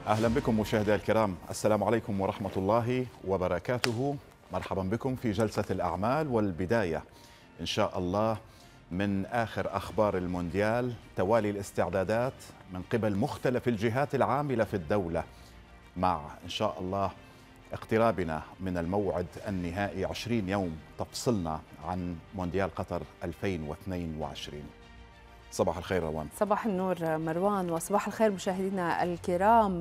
أهلا بكم مشاهدي الكرام، السلام عليكم ورحمة الله وبركاته. مرحبا بكم في جلسة الأعمال والبداية إن شاء الله من آخر أخبار المونديال، توالي الاستعدادات من قبل مختلف الجهات العاملة في الدولة، مع إن شاء الله اقترابنا من الموعد النهائي 20 يوم تفصلنا عن مونديال قطر 2022. صباح الخير روان. صباح النور مروان، وصباح الخير مشاهدينا الكرام.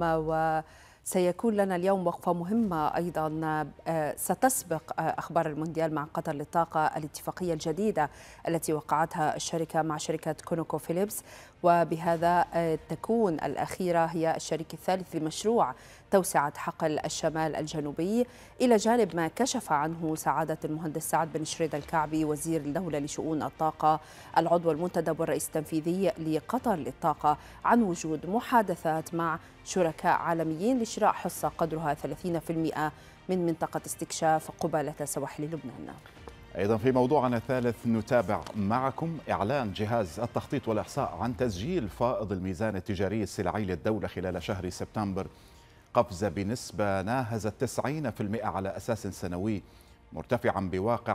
وسيكون لنا اليوم وقفة مهمة أيضا ستسبق أخبار المونديال مع قطر للطاقة، الاتفاقية الجديدة التي وقعتها الشركة مع شركة كونوكو فيليبس، وبهذا تكون الأخيرة هي الشريك الثالث لمشروع توسعة حقل الشمال الجنوبي، إلى جانب ما كشف عنه سعادة المهندس سعد بن شريد الكعبي وزير الدولة لشؤون الطاقة العضو المنتدب والرئيس التنفيذي لقطر للطاقة عن وجود محادثات مع شركاء عالميين لشراء حصة قدرها 30% من منطقة استكشاف قبالة سواحل لبنان. أيضا في موضوعنا الثالث نتابع معكم إعلان جهاز التخطيط والإحصاء عن تسجيل فائض الميزان التجاري السلعي للدولة خلال شهر سبتمبر، قفزة بنسبة ناهزت 90% على أساس سنوي، مرتفعا بواقع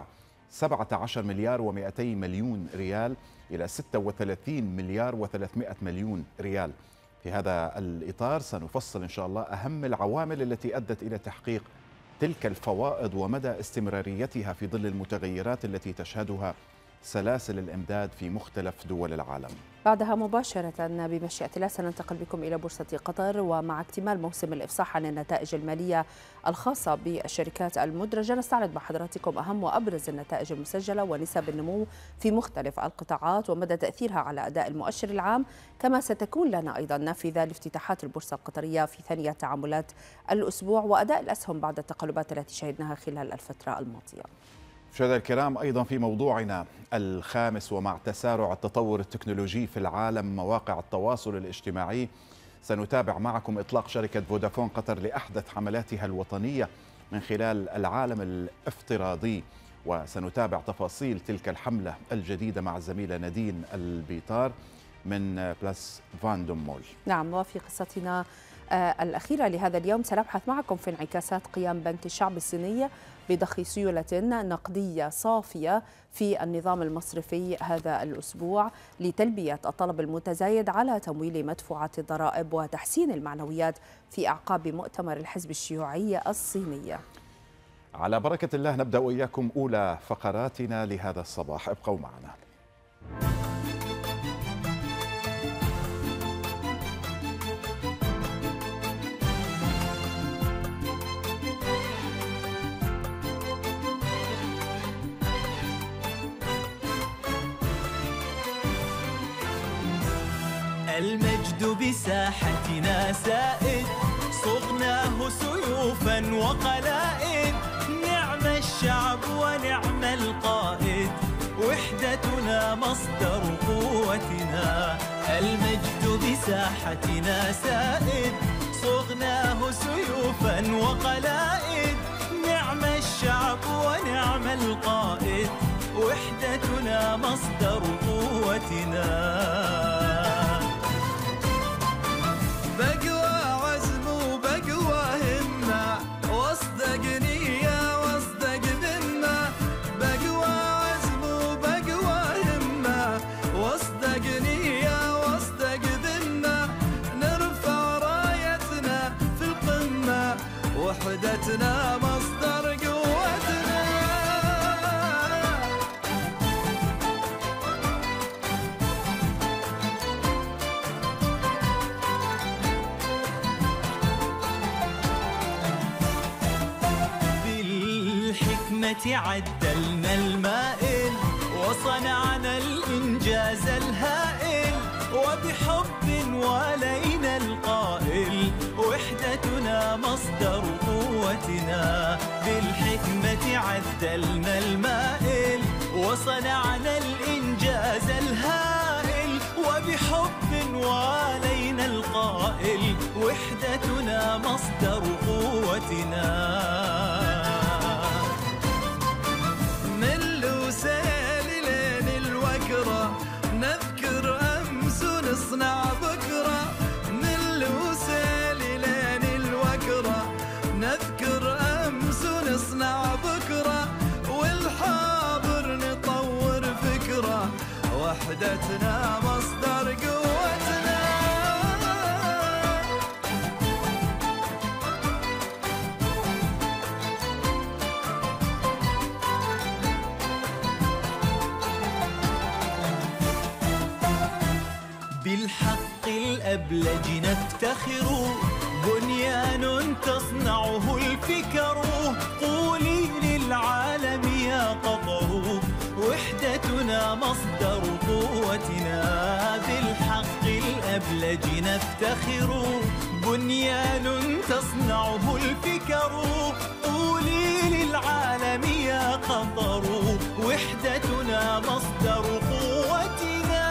17 مليار و200 مليون ريال إلى 36 مليار و300 مليون ريال. في هذا الإطار سنفصل إن شاء الله أهم العوامل التي أدت إلى تحقيق تلك الفوائض ومدى استمراريتها في ظل المتغيرات التي تشهدها سلاسل الإمداد في مختلف دول العالم. بعدها مباشرة بمشيئة الله سننتقل بكم إلى بورصة قطر، ومع اكتمال موسم الإفصاح عن النتائج المالية الخاصة بالشركات المدرجة نستعرض مع حضراتكم أهم وأبرز النتائج المسجلة ونسب النمو في مختلف القطاعات ومدى تأثيرها على أداء المؤشر العام، كما ستكون لنا أيضا نافذة لافتتاحات البورصة القطرية في ثانية تعاملات الأسبوع وأداء الأسهم بعد التقلبات التي شهدناها خلال الفترة الماضية. مشاهدينا الكرام، أيضا في موضوعنا الخامس ومع تسارع التطور التكنولوجي في العالم مواقع التواصل الاجتماعي، سنتابع معكم إطلاق شركة فودافون قطر لأحدث حملاتها الوطنية من خلال العالم الافتراضي، وسنتابع تفاصيل تلك الحملة الجديدة مع الزميلة نادين البيطار من بلاس فاندوم مول. نعم، وفي قصتنا الأخيرة لهذا اليوم سنبحث معكم في انعكاسات قيام بنك الشعب الصيني بضخ سيولة نقدية صافية في النظام المصرفي هذا الأسبوع لتلبية الطلب المتزايد على تمويل مدفوعات الضرائب وتحسين المعنويات في أعقاب مؤتمر الحزب الشيوعي الصيني. على بركة الله نبدأ وإياكم أولى فقراتنا لهذا الصباح، ابقوا معنا. المجد بساحتنا سائد، صغناه سيوفا وقلائد، نعم الشعب ونعم القائد، وحدتنا مصدر قوتنا. المجد بساحتنا سائد، صغناه سيوفا وقلائد، نعم الشعب ونعم القائد، وحدتنا مصدر قوتنا. بقوى عزم وبقوى همة، واصدق نية واصدق ذمة، بقوى عزم وبقوى همة، واصدق نية واصدق ذمة، نرفع رايتنا في القمة، وحدتنا مصدر قوتنا. عدلنا المائل وصنعنا الإنجاز الهائل، وبحب ولينا القائل، وحدتنا مصدر قوتنا. بالحكمة عدلنا المائل وصنعنا الإنجاز الهائل، وبحب ولينا القائل، وحدتنا مصدر قوتنا. نذكر أمس ونصنع بكرة، من الوسيل وحدتنا مصدر قوتنا. بالحق الأبلج نفتخر، بنيان تصنعه الفكر. قولي للعالم يا قطر، وحدتنا مصدر قوتنا. بالحق الأبلج نفتخر، بنيان تصنعه الفكر. قولي للعالم يا قطر، وحدتنا مصدر قوتنا.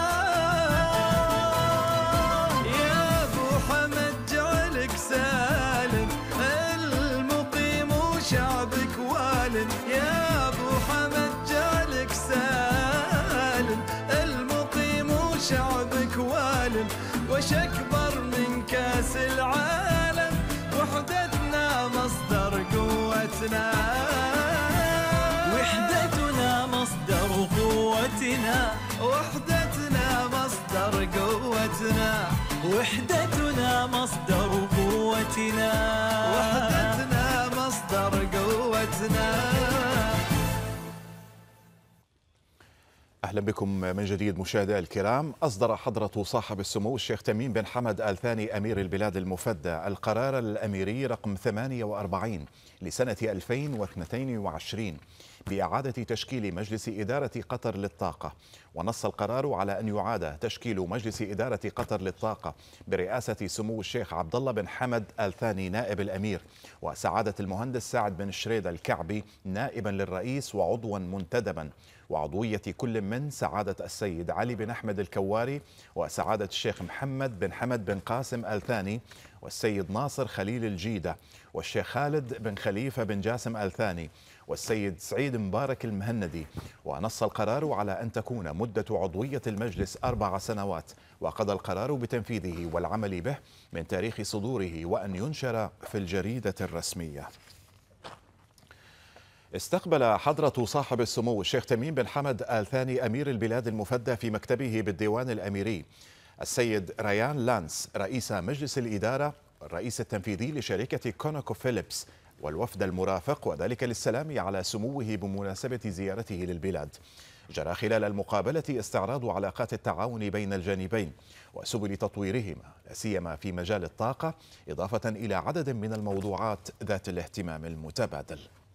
يا أبو حمد جعلك سالم، المقيم شعبك والن. يا أبو حمد جعلك سالم، المقيم شعبك والن. وش أكبر من كاس العالم، وحدتنا مصدر قوتنا. وحدتنا مصدر قوتنا، وحدتنا مصدر قوتنا. وحدتنا مصدر قوتنا، وحدتنا مصدر قوتنا. أهلا بكم من جديد مشاهدي الكرام. أصدر حضرة صاحب السمو الشيخ تميم بن حمد آل ثاني أمير البلاد المفدى القرار الأميري رقم 48 لسنة 2022 بإعادة تشكيل مجلس إدارة قطر للطاقة. ونص القرار على أن يعاد تشكيل مجلس إدارة قطر للطاقة برئاسة سمو الشيخ عبد الله بن حمد آل ثاني نائب الأمير، وسعادة المهندس سعد بن شريد الكعبي نائبا للرئيس وعضوا منتدبا، وعضوية كل من سعادة السيد علي بن أحمد الكواري وسعادة الشيخ محمد بن حمد بن قاسم آل ثاني والسيد ناصر خليل الجيدة والشيخ خالد بن خليفة بن جاسم آل ثاني والسيد سعيد مبارك المهندي. ونص القرار على أن تكون مدة عضوية المجلس 4 سنوات، وقضى القرار بتنفيذه والعمل به من تاريخ صدوره، وأن ينشر في الجريدة الرسمية. استقبل حضرة صاحب السمو الشيخ تميم بن حمد آل ثاني أمير البلاد المفدى في مكتبه بالديوان الأميري السيد ريان لانس رئيس مجلس الإدارة الرئيس التنفيذي لشركة كونوكو فيليبس والوفد المرافق، وذلك للسلام على سموه بمناسبة زيارته للبلاد. جرى خلال المقابلة استعراض علاقات التعاون بين الجانبين وسبل تطويرهما، لا سيما في مجال الطاقة، إضافة إلى عدد من الموضوعات ذات الاهتمام المتبادل.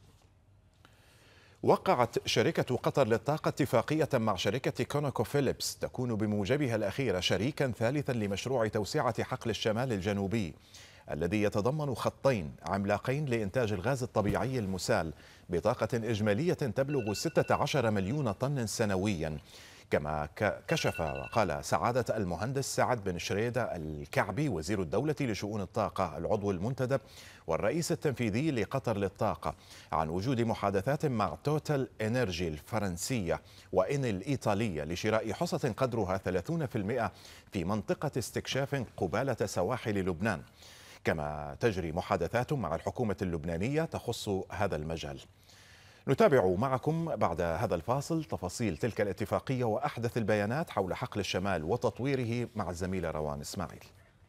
وقعت شركة قطر للطاقة اتفاقية مع شركة كونوكو فيليبس تكون بموجبها الأخير شريكا ثالثا لمشروع توسعة حقل الشمال الجنوبي، الذي يتضمن خطين عملاقين لإنتاج الغاز الطبيعي المسال بطاقة إجمالية تبلغ 16 مليون طن سنويا. كما كشف وقال سعادة المهندس سعد بن شريدة الكعبي وزير الدولة لشؤون الطاقة العضو المنتدب والرئيس التنفيذي لقطر للطاقة عن وجود محادثات مع توتال إنرجي الفرنسية وإن الإيطالية لشراء حصة قدرها 30% في منطقة استكشاف قبالة سواحل لبنان. كما تجري محادثات مع الحكومة اللبنانية تخص هذا المجال. نتابع معكم بعد هذا الفاصل تفاصيل تلك الاتفاقية وأحدث البيانات حول حقل الشمال وتطويره مع الزميلة روان إسماعيل.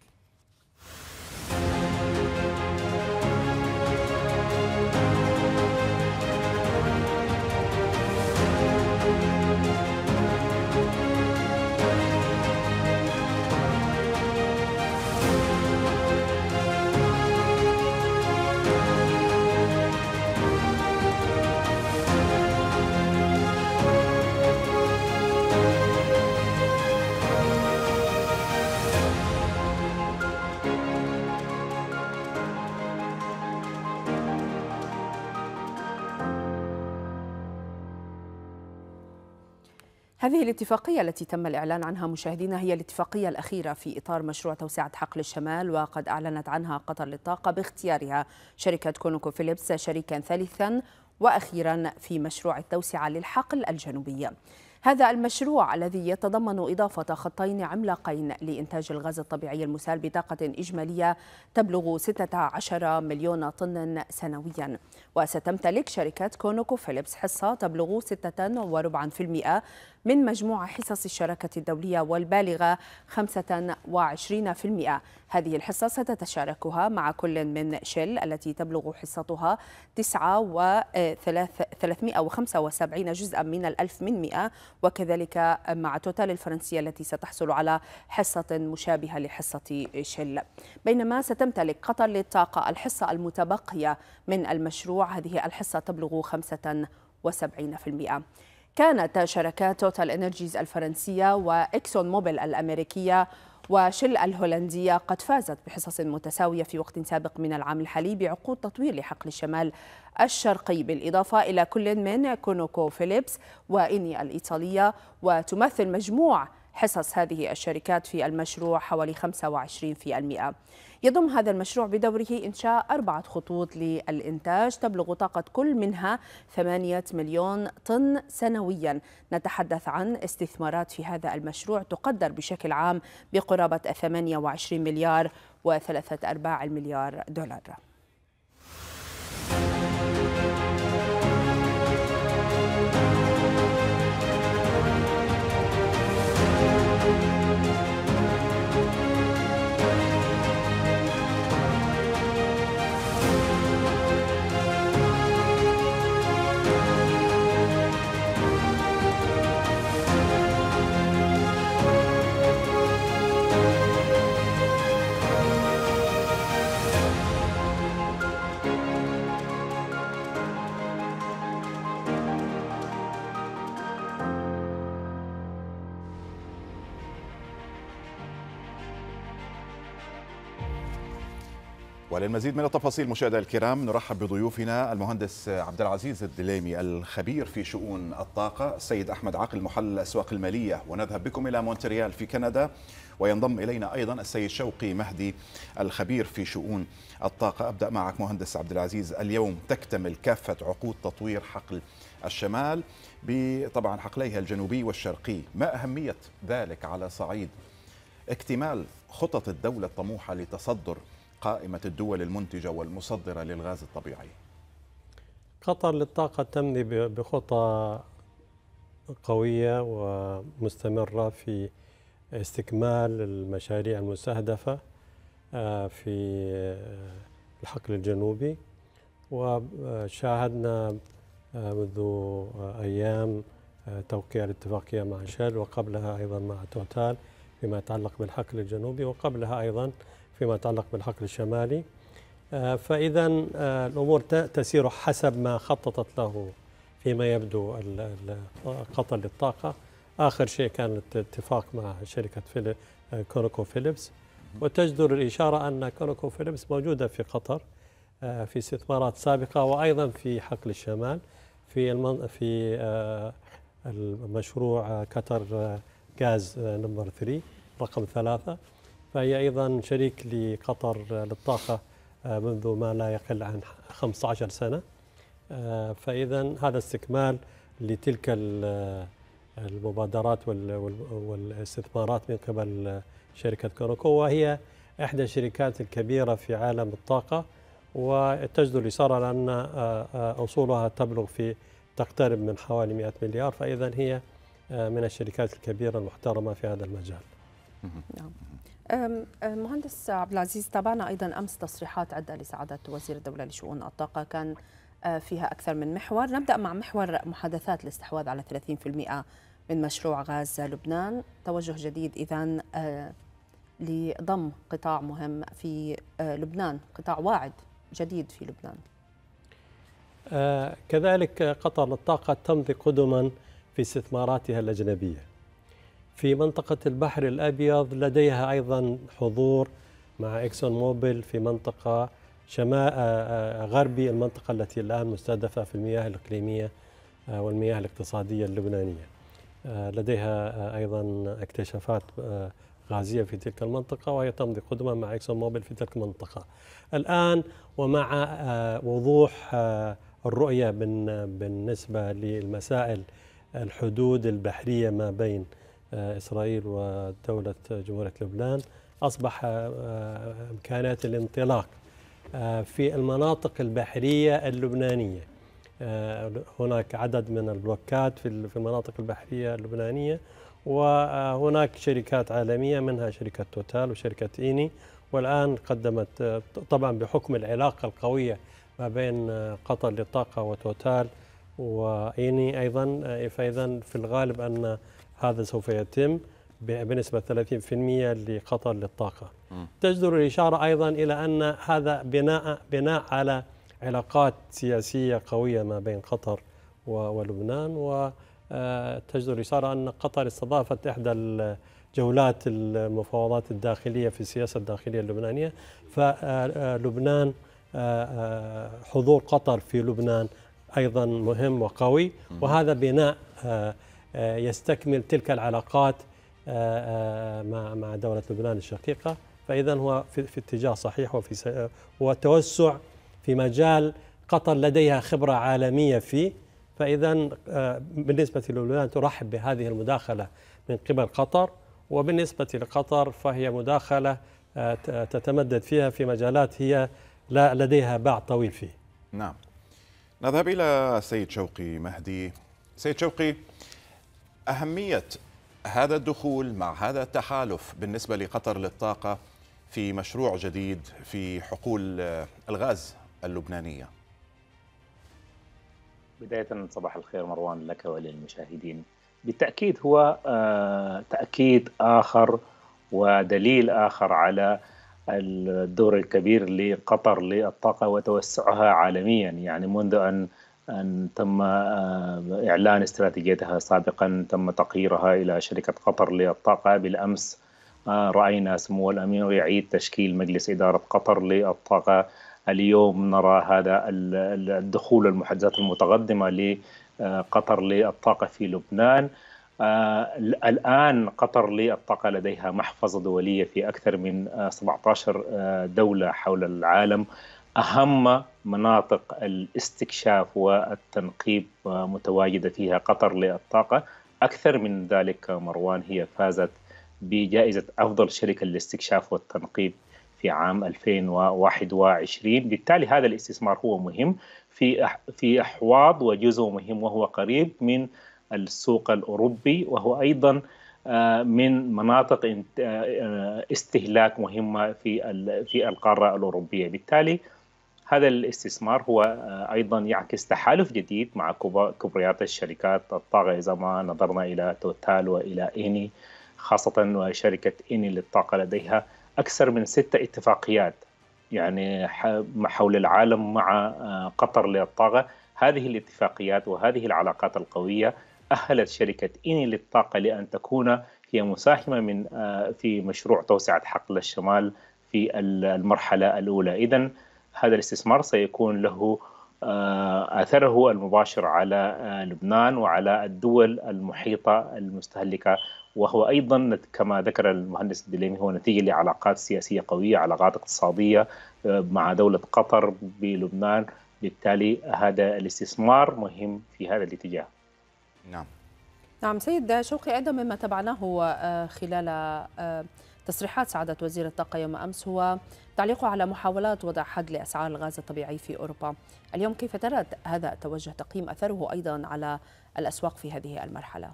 هذه الاتفاقية التي تم الإعلان عنها مشاهدينا هي الاتفاقية الأخيرة في إطار مشروع توسعة حقل الشمال، وقد أعلنت عنها قطر للطاقة باختيارها شركة كونوكو فيليبس شريكا ثالثا وأخيرا في مشروع التوسعة للحقل الجنوبي. هذا المشروع الذي يتضمن إضافة خطين عملاقين لإنتاج الغاز الطبيعي المسال بطاقة إجمالية تبلغ 16 مليون طن سنويا. وستمتلك شركة كونوكو فيليبس حصة تبلغ 6.4% من مجموع حصص الشراكة الدولية والبالغة 25%. هذه الحصة ستتشاركها مع كل من شيل التي تبلغ حصتها 9.375 جزءا من الألف من 100، وكذلك مع توتال الفرنسية التي ستحصل على حصة مشابهة لحصة شيل. بينما ستمتلك قطر للطاقة الحصة المتبقية من المشروع، هذه الحصة تبلغ 75%. كانت شركات توتال إنرجيز الفرنسية وإكسون موبيل الأمريكية وشل الهولندية قد فازت بحصص متساوية في وقت سابق من العام الحالي بعقود تطوير لحقل الشمال الشرقي، بالإضافة إلى كل من كونوكو فيليبس وإني الإيطالية، وتمثل مجموع حصص هذه الشركات في المشروع حوالي 25%. يضم هذا المشروع بدوره إنشاء 4 خطوط للإنتاج تبلغ طاقة كل منها 8 مليون طن سنويا. نتحدث عن استثمارات في هذا المشروع تقدر بشكل عام بقرابة 28 مليار و3/4 مليار دولار. وللمزيد من التفاصيل مشاهدينا الكرام نرحب بضيوفنا المهندس عبد العزيز الدليمي الخبير في شؤون الطاقة، السيد أحمد عاقل محلل الأسواق المالية، ونذهب بكم إلى مونتريال في كندا وينضم إلينا أيضا السيد شوقي مهدي الخبير في شؤون الطاقة. أبدأ معك مهندس عبد العزيز، اليوم تكتمل كافة عقود تطوير حقل الشمال بطبعا حقليها الجنوبي والشرقي، ما أهمية ذلك على صعيد اكتمال خطط الدولة الطموحة لتصدر قائمة الدول المنتجة والمصدرة للغاز الطبيعي؟ قطر للطاقة تمضي بخطى قوية ومستمرة في استكمال المشاريع المستهدفة في الحقل الجنوبي، وشاهدنا منذ أيام توقيع الاتفاقية مع شيل، وقبلها أيضا مع توتال فيما يتعلق بالحقل الجنوبي، وقبلها أيضا فيما يتعلق بالحقل الشمالي. فإذا الأمور تسير حسب ما خططت له فيما يبدو قطر للطاقة. آخر شيء كان الاتفاق مع شركة كونوكو فيليبس، وتجدر الإشارة أن كونوكو فيليبس موجودة في قطر في استثمارات سابقة، وأيضا في حقل الشمال في المشروع قطر غاز نمبر 3 رقم 3، فهي أيضا شريك لقطر للطاقة منذ ما لا يقل عن 15 سنة. فإذا هذا استكمال لتلك المبادرات والاستثمارات من قبل شركة كونوكو، وهي إحدى الشركات الكبيرة في عالم الطاقة، وتجدر الإشارة لأن أصولها تقترب من حوالي 100 مليار، فإذا هي من الشركات الكبيرة المحترمة في هذا المجال. مهندس عبد العزيز، تابعنا أيضا أمس تصريحات عدة لسعادة وزير الدولة لشؤون الطاقة كان فيها أكثر من محور. نبدأ مع محور محادثات الاستحواذ على 30% من مشروع غاز لبنان، توجه جديد إذن لضم قطاع مهم في لبنان، قطاع واعد جديد في لبنان. كذلك قطر للطاقة تمضي قدما في استثماراتها الأجنبية في منطقة البحر الأبيض. لديها أيضا حضور مع إكسون موبيل في منطقة شمال غربي المنطقة التي الآن مستهدفة في المياه الإقليمية والمياه الاقتصادية اللبنانية. لديها أيضا اكتشافات غازية في تلك المنطقة، وهي تمضي قدما مع إكسون موبيل في تلك المنطقة. الآن ومع وضوح الرؤية بالنسبة للمسائل الحدود البحرية ما بين إسرائيل ودولة جمهورية لبنان، أصبح إمكانيات الانطلاق في المناطق البحرية اللبنانية هناك عدد من البلوكات في المناطق البحرية اللبنانية، وهناك شركات عالمية منها شركة توتال وشركة إيني. والآن قدمت طبعا بحكم العلاقة القوية ما بين قطر للطاقة وتوتال وإيني أيضا، فإذا في الغالب أن هذا سوف يتم بنسبة 30% لقطر للطاقة. تجدر الإشارة أيضا إلى أن هذا بناء على علاقات سياسية قوية ما بين قطر ولبنان، وتجدر الإشارة أن قطر استضافت إحدى جولات المفاوضات الداخلية في السياسة الداخلية اللبنانية. فلبنان حضور قطر في لبنان أيضا مهم وقوي، وهذا بناء يستكمل تلك العلاقات مع دولة لبنان الشقيقة. فإذا هو في اتجاه صحيح وتوسع في مجال قطر لديها خبرة عالمية فيه. فإذا بالنسبة للبنان ترحب بهذه المداخلة من قبل قطر، وبالنسبة لقطر فهي مداخلة تتمدد فيها في مجالات هي لا لديها باع طويل فيه. نعم. نذهب إلى سيد شوقي مهدي. سيد شوقي، أهمية هذا الدخول مع هذا التحالف بالنسبة لقطر للطاقة في مشروع جديد في حقول الغاز اللبنانية. بداية صباح الخير مروان لك وللمشاهدين. بالتأكيد هو تأكيد آخر ودليل آخر على الدور الكبير لقطر للطاقة وتوسعها عالميا. يعني منذ أن تم إعلان استراتيجيتها سابقا، تم تقييرها إلى شركة قطر للطاقة. بالأمس رأينا سمو الأمير يعيد تشكيل مجلس إدارة قطر للطاقة. اليوم نرى هذا الدخول المحادثات المتقدمة لقطر للطاقة في لبنان. الآن قطر للطاقة لديها محفظة دولية في أكثر من 17 دولة حول العالم. أهم مناطق الاستكشاف والتنقيب متواجدة فيها قطر للطاقة. أكثر من ذلك مروان، هي فازت بجائزة أفضل شركة للاستكشاف والتنقيب في عام 2021. بالتالي هذا الاستثمار هو مهم في أحواض وجزء مهم وهو قريب من السوق الأوروبي، وهو أيضا من مناطق استهلاك مهمة في القارة الأوروبية. بالتالي هذا الاستثمار هو أيضا يعكس تحالف جديد مع كبريات الشركات الطاقة. إذا ما نظرنا إلى توتال وإلى إيني، خاصة وشركة إيني للطاقة لديها أكثر من 6 اتفاقيات يعني حول العالم مع قطر للطاقة. هذه الاتفاقيات وهذه العلاقات القوية أهلت شركة إيني للطاقة لأن تكون هي مساهمة في مشروع توسعة حقل الشمال في المرحلة الأولى. إذن هذا الاستثمار سيكون له أثره المباشر على لبنان وعلى الدول المحيطة المستهلكة، وهو أيضا كما ذكر المهندس الدليمي هو نتيجة لعلاقات سياسية قوية، علاقات اقتصادية مع دولة قطر بلبنان. بالتالي هذا الاستثمار مهم في هذا الاتجاه. نعم سيد شوقي، أيضا مما تابعناه خلال تصريحات سعادة وزير الطاقة يوم أمس هو تعليقه على محاولات وضع حد لأسعار الغاز الطبيعي في أوروبا. اليوم كيف ترى هذا التوجه؟ تقييم أثره أيضا على الأسواق في هذه المرحلة.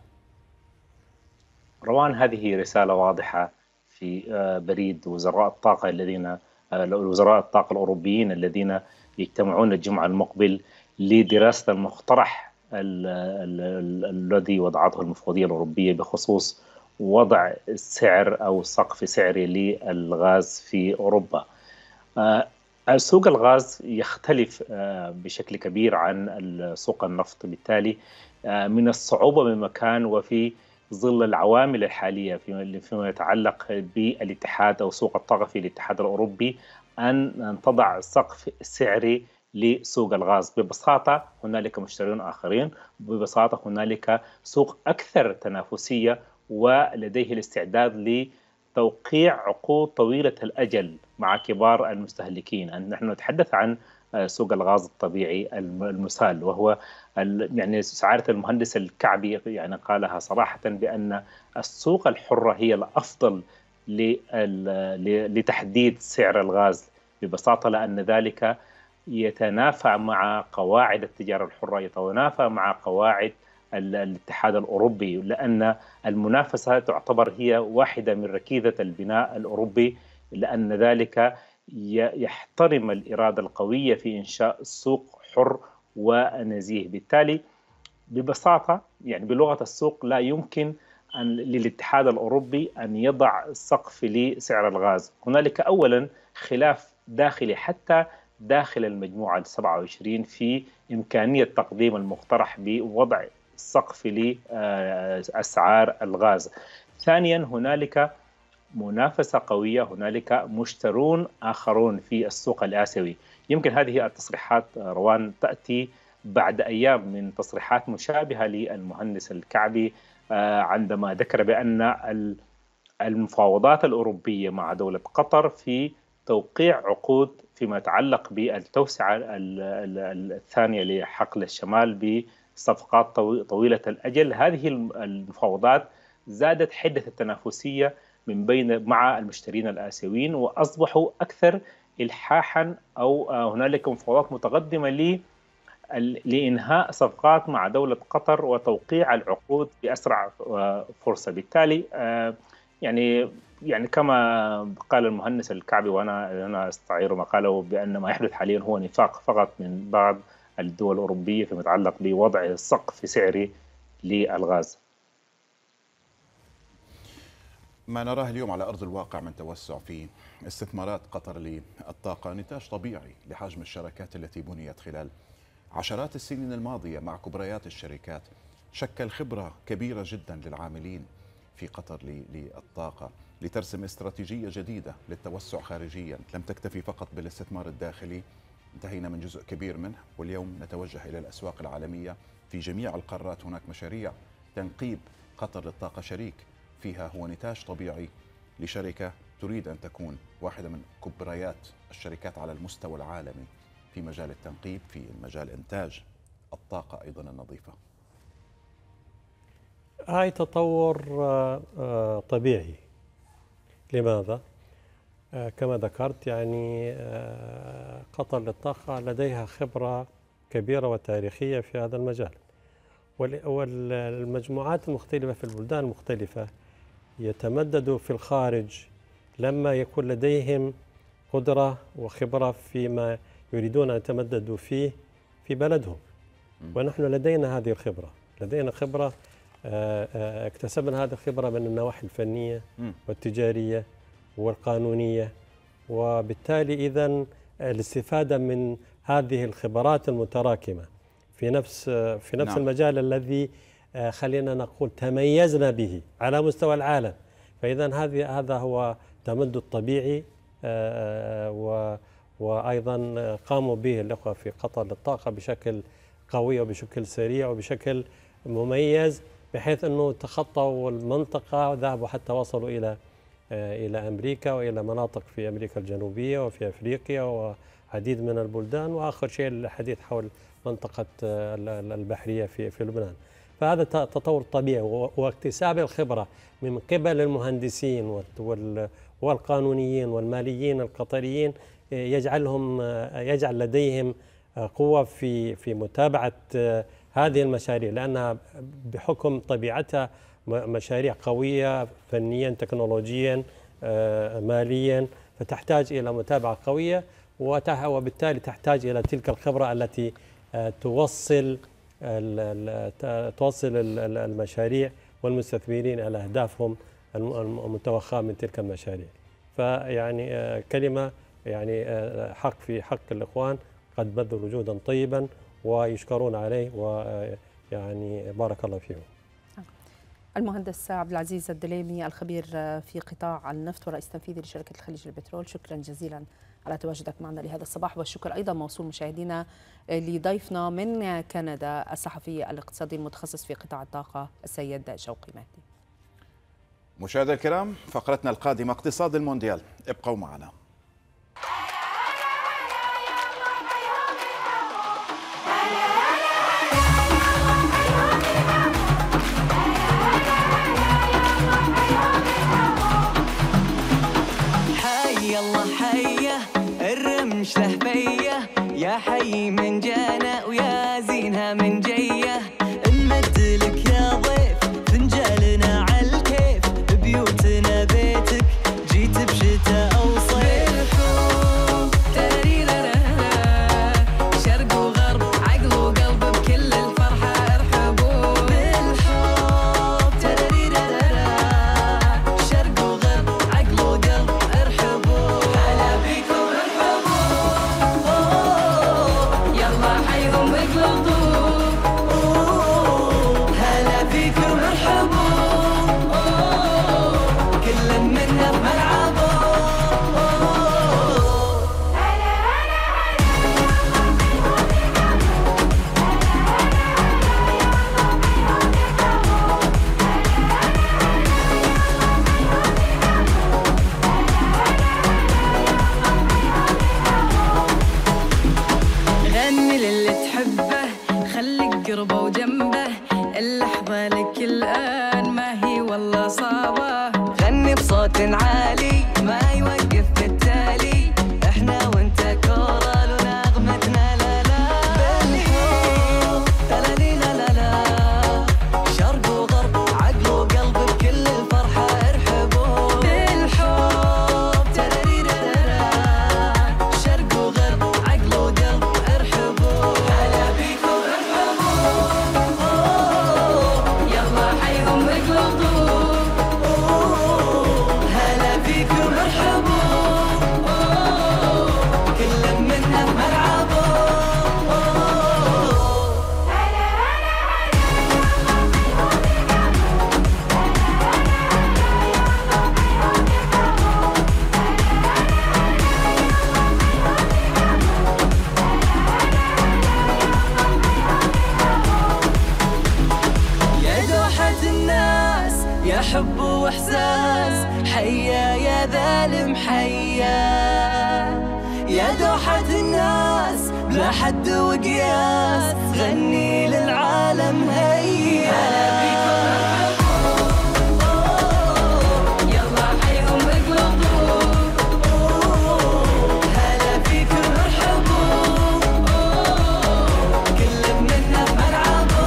روان، هذه رسالة واضحة في بريد وزراء الطاقة وزراء الطاقة الأوروبيين الذين يجتمعون الجمعة المقبل لدراسة المقترح الذي وضعته المفوضية الأوروبية بخصوص وضع سعر أو سقف سعري للغاز في أوروبا. سوق الغاز يختلف بشكل كبير عن سوق النفط. بالتالي من الصعوبة بمكان وفي ظل العوامل الحالية فيما يتعلق بالاتحاد أو سوق الطاقة في الاتحاد الأوروبي أن تضع سقف سعري لسوق الغاز. ببساطة هنالك مشترين آخرين، ببساطة هنالك سوق أكثر تنافسية ولديه الاستعداد لتوقيع عقود طويلة الأجل مع كبار المستهلكين. نحن نتحدث عن سوق الغاز الطبيعي المسال، وهو يعني سعادة المهندس الكعبي يعني قالها صراحة بأن السوق الحرة هي الأفضل لتحديد سعر الغاز. ببساطة لأن ذلك يتنافى مع قواعد التجارة الحرة، يتنافى مع قواعد الاتحاد الأوروبي، لأن المنافسة تعتبر هي واحدة من ركيزة البناء الأوروبي، لأن ذلك يحترم الإرادة القوية في إنشاء سوق حر ونزيه. بالتالي ببساطة يعني بلغة السوق لا يمكن للاتحاد الأوروبي أن يضع سقف لسعر الغاز. هنالك أولا خلاف داخلي حتى داخل المجموعة 27 في إمكانية تقديم المقترح بوضع سقف لأسعار الغاز. ثانيا هنالك منافسة قوية، هنالك مشترون آخرون في السوق الآسيوي. يمكن هذه التصريحات روان تأتي بعد أيام من تصريحات مشابهة للمهندس الكعبي عندما ذكر بأن المفاوضات الأوروبية مع دولة قطر في توقيع عقود فيما يتعلق بالتوسعة الثانية لحقل الشمال بصفقات طويلة الأجل. هذه المفاوضات زادت حدة التنافسية مع المشترين الآسيويين، وأصبحوا أكثر إلحاحا، أو هنالك مفاوضات متقدمة لإنهاء صفقات مع دولة قطر وتوقيع العقود بأسرع فرصة. بالتالي يعني كما قال المهندس الكعبي، وأنا أستعير ما قاله، بأن ما يحدث حاليا هو نفاق فقط من بعض الدول الأوروبية فيما يتعلق بوضع سقف سعري للغاز. ما نراه اليوم على أرض الواقع من توسع في استثمارات قطر للطاقة نتاج طبيعي لحجم الشراكات التي بنيت خلال عشرات السنين الماضية مع كبريات الشركات، شكل خبرة كبيرة جدا للعاملين في قطر للطاقة لترسم استراتيجية جديدة للتوسع خارجيا. لم تكتفي فقط بالاستثمار الداخلي، انتهينا من جزء كبير منه، واليوم نتوجه إلى الأسواق العالمية في جميع القارات. هناك مشاريع تنقيب قطر للطاقة شريك فيها هو نتاج طبيعي لشركة تريد أن تكون واحدة من كبريات الشركات على المستوى العالمي في مجال التنقيب، في مجال إنتاج الطاقة أيضا النظيفة. هاي تطور طبيعي. لماذا؟ كما ذكرت يعني قطر للطاقة لديها خبرة كبيرة وتاريخية في هذا المجال، والمجموعات المختلفة في البلدان المختلفة يتمددوا في الخارج لما يكون لديهم قدرة وخبرة فيما يريدون أن يتمددوا فيه في بلدهم. ونحن لدينا هذه الخبرة، لدينا خبرة اكتسبنا هذه الخبرة من النواحي الفنية والتجارية والقانونية، وبالتالي إذن الاستفادة من هذه الخبرات المتراكمة في نفس نعم. المجال الذي خلينا نقول تميزنا به على مستوى العالم. فإذا هذا هو تمدد طبيعي، وأيضا قاموا به الأخوة في قطر للطاقة بشكل قوي وبشكل سريع وبشكل مميز، بحيث أنه تخطوا المنطقة وذهبوا حتى وصلوا إلى أمريكا وإلى مناطق في أمريكا الجنوبية وفي أفريقيا وعديد من البلدان، وآخر شيء الحديث حول منطقة البحرية في لبنان. فهذا تطور طبيعي، واكتساب الخبرة من قبل المهندسين والقانونيين والماليين القطريين يجعل لديهم قوة في متابعة هذه المشاريع، لأنها بحكم طبيعتها مشاريع قوية فنيا تكنولوجيا ماليا، فتحتاج إلى متابعة قوية، وبالتالي تحتاج إلى تلك الخبرة التي توصل المشاريع والمستثمرين إلى أهدافهم المتوخاة من تلك المشاريع. فيعني كلمة يعني حق في حق الإخوان، قد بذلوا جهدا طيبا ويشكرون عليه، ويعني بارك الله فيهم. المهندس عبد العزيز الدليمي الخبير في قطاع النفط ورئيس تنفيذي لشركة الخليج للبترول، شكرا جزيلا على تواجدك معنا لهذا الصباح. والشكر أيضا موصول مشاهدينا لضيفنا من كندا الصحفي الاقتصادي المتخصص في قطاع الطاقة السيد شوقي مهدي. مشاهدينا الكرام، فقرتنا القادمة اقتصاد المونديال، ابقوا معنا. يلا حيه الرمش له بيه يا حي من جانا ويا زينها من جيه، نمدلك يا ضيف فنجالنا عالكيف، بيوتنا بيتك جيت بشتاء أو صيف. شرق وغرب عقل وقلب بكل الفرحة ارحبوا بالحب. شرق وغرب عقل وقلب ارحبوا، هلا بيكم ارحبوا. يلا حيهم اقلبوا، هلا بيكم ارحبوا، كل منا بملعبه. غني للي تحبه خليك قربه وجنبه، اللحظة لك الآن ما هي والله صعبة. غني بصوت عالي ما يوقف بالتالي، احنا وانت كورال ونغمتنا لا لا بالحب. لا لا لا، شرق وغرب عقل وقلب بكل الفرحة ارحبوا بالحب. شرق وغرب عقل وقلب ارحبوا، هلا بيكم ارحبوا. يلا حيهم اقلبوا، هلا بيكم ارحبوا، كل منا بملعبه. يا دوحة الناس يا حب واحساس، حيا يا ذالم حيا. يا دوحة الناس بلا حد وقياس، غني للعالم هيا. هلا بيكم ارحبوا، يلا حيهم اقلبوا، هلا بيكم ارحبوا، كل منا بملعبه.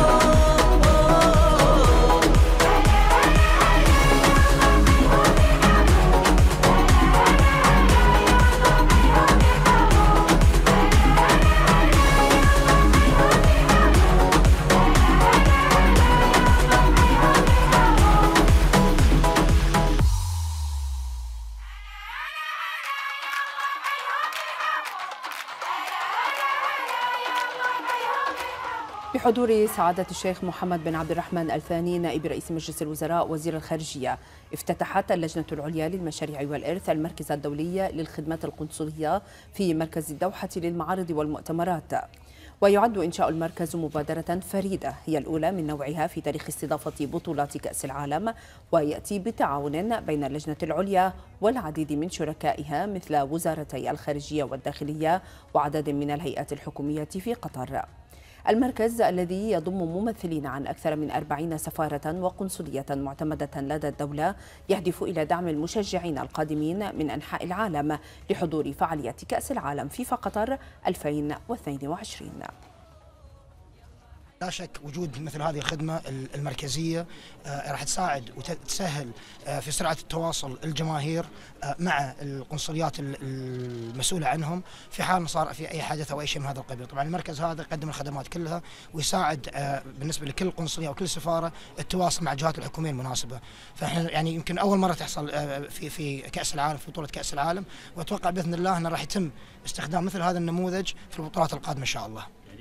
بحضور سعادة الشيخ محمد بن عبد الرحمن الثاني نائب رئيس مجلس الوزراء وزير الخارجية، افتتحت اللجنة العليا للمشاريع والإرث المركز الدولي للخدمات القنصلية في مركز الدوحة للمعارض والمؤتمرات. ويعد إنشاء المركز مبادرة فريدة هي الأولى من نوعها في تاريخ استضافة بطولات كأس العالم، ويأتي بتعاون بين اللجنة العليا والعديد من شركائها مثل وزارتي الخارجية والداخلية وعدد من الهيئات الحكومية في قطر. المركز الذي يضم ممثلين عن أكثر من 40 سفارة وقنصلية معتمدة لدى الدولة يهدف إلى دعم المشجعين القادمين من أنحاء العالم لحضور فعاليات كأس العالم فيفا قطر 2022. لا شك وجود مثل هذه الخدمة المركزية راح تساعد وتسهل في سرعة التواصل الجماهير مع القنصليات المسؤولة عنهم في حال صار في أي حدث أو أي شيء من هذا القبيل. طبعا المركز هذا يقدم الخدمات كلها ويساعد بالنسبة لكل قنصلية وكل سفارة التواصل مع الجهات الحكومية المناسبة. فإحنا يعني يمكن أول مرة تحصل في كأس العالم، في بطولة كأس العالم، وأتوقع بإذن الله أنه راح يتم استخدام مثل هذا النموذج في البطولات القادمة إن شاء الله.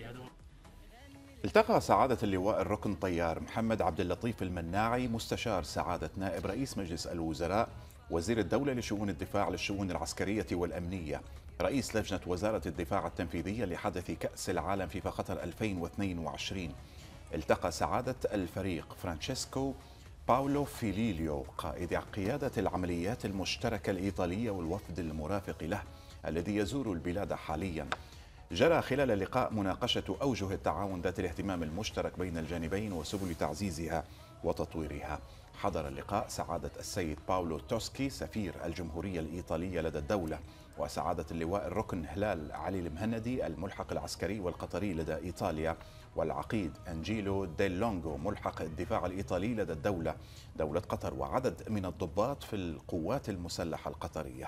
التقى سعادة اللواء الركن طيار محمد عبد اللطيف المناعي مستشار سعادة نائب رئيس مجلس الوزراء وزير الدولة لشؤون الدفاع للشؤون العسكرية والأمنية رئيس لجنة وزارة الدفاع التنفيذية لحدث كأس العالم فيفا قطر 2022. التقى سعادة الفريق فرانشيسكو باولو فيليليو قائد قيادة العمليات المشتركة الإيطالية والوفد المرافق له الذي يزور البلاد حاليا. جرى خلال اللقاء مناقشة أوجه التعاون ذات الاهتمام المشترك بين الجانبين وسبل تعزيزها وتطويرها. حضر اللقاء سعادة السيد باولو توسكي سفير الجمهورية الإيطالية لدى الدولة، وسعادة اللواء الركن هلال علي المهندي الملحق العسكري والقطري لدى إيطاليا، والعقيد أنجيلو ديل لونغو ملحق الدفاع الإيطالي لدى دولة قطر، وعدد من الضباط في القوات المسلحة القطرية.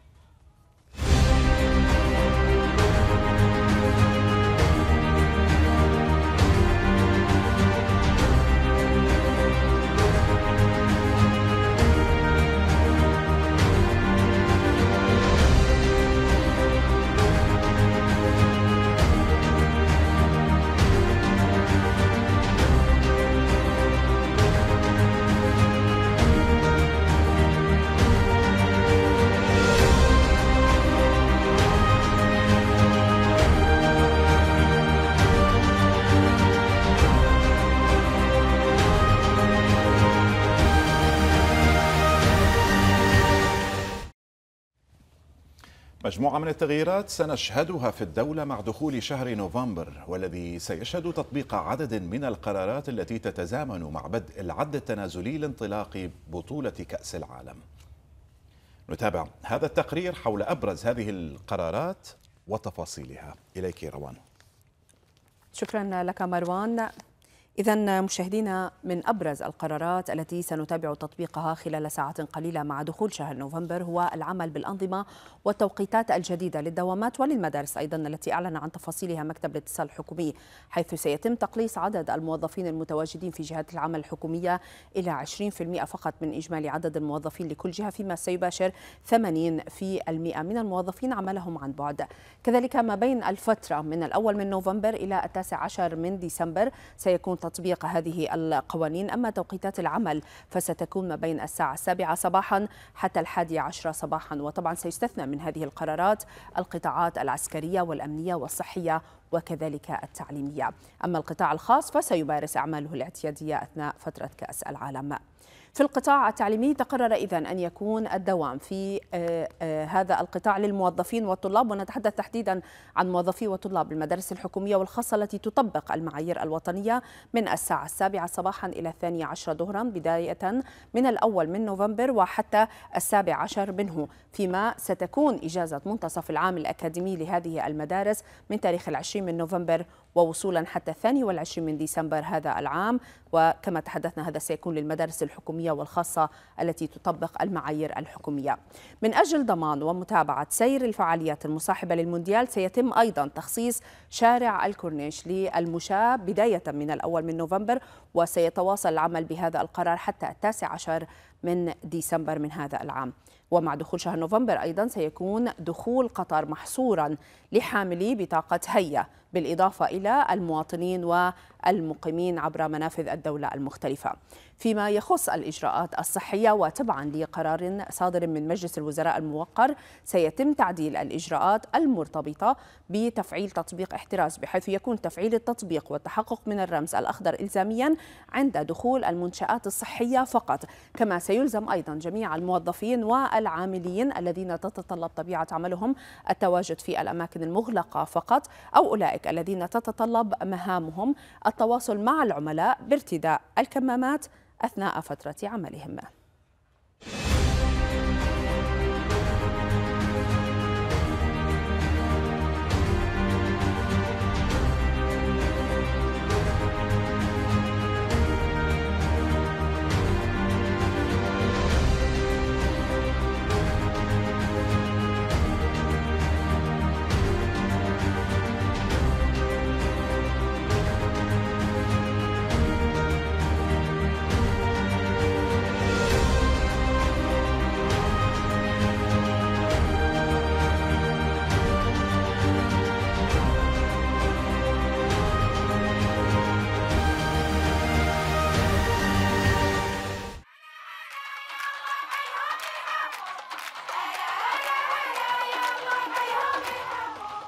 مجموعة من التغييرات سنشهدها في الدولة مع دخول شهر نوفمبر، والذي سيشهد تطبيق عدد من القرارات التي تتزامن مع بدء العد التنازلي لانطلاق بطولة كأس العالم. نتابع هذا التقرير حول أبرز هذه القرارات وتفاصيلها. إليك روان. شكرا لك مروان. إذن مشاهدينا، من أبرز القرارات التي سنتابع تطبيقها خلال ساعات قليلة مع دخول شهر نوفمبر هو العمل بالأنظمة والتوقيتات الجديدة للدوامات وللمدارس أيضا، التي أعلن عن تفاصيلها مكتب الاتصال الحكومي، حيث سيتم تقليص عدد الموظفين المتواجدين في جهات العمل الحكومية إلى 20% فقط من إجمالي عدد الموظفين لكل جهة، فيما سيباشر 80% من الموظفين عملهم عن بعد. كذلك ما بين الفترة من الأول من نوفمبر إلى 19 من ديسمبر سيكون تطبيق هذه القوانين. أما توقيتات العمل فستكون ما بين الساعة 7 صباحا حتى 11 صباحا، وطبعا سيستثنى من هذه القرارات القطاعات العسكرية والأمنية والصحية وكذلك التعليمية. أما القطاع الخاص فسيمارس أعماله الاعتيادية أثناء فترة كأس العالم. في القطاع التعليمي تقرر إذن أن يكون الدوام في هذا القطاع للموظفين والطلاب، ونتحدث تحديدا عن موظفي وطلاب المدارس الحكومية والخاصة التي تطبق المعايير الوطنية من الساعة 7 صباحا إلى 12 ظهرا بداية من الأول من نوفمبر وحتى 17 منه، فيما ستكون إجازة منتصف العام الأكاديمي لهذه المدارس من تاريخ 20 من نوفمبر ووصولا حتى 22 من ديسمبر هذا العام. وكما تحدثنا هذا سيكون للمدارس الحكومية والخاصة التي تطبق المعايير الحكومية. من أجل ضمان ومتابعة سير الفعاليات المصاحبة للمونديال سيتم أيضا تخصيص شارع الكورنيش للمشاة بداية من الأول من نوفمبر، وسيتواصل العمل بهذا القرار حتى 19 من ديسمبر من هذا العام. ومع دخول شهر نوفمبر أيضا سيكون دخول قطر محصورا لحاملي بطاقة هيئة، بالإضافة إلى المواطنين والمقيمين عبر منافذ الدولة المختلفة. فيما يخص الإجراءات الصحية، وتبعا لقرار صادر من مجلس الوزراء الموقر، سيتم تعديل الإجراءات المرتبطة بتفعيل تطبيق احتراز، بحيث يكون تفعيل التطبيق والتحقق من الرمز الأخضر إلزاميا عند دخول المنشآت الصحية فقط. كما سيلزم أيضا جميع الموظفين والعاملين الذين تتطلب طبيعة عملهم التواجد في الأماكن المغلقة فقط، أو أولئك الذين تتطلب مهامهم التواصل مع العملاء بارتداء الكمامات أثناء فترة عملهم.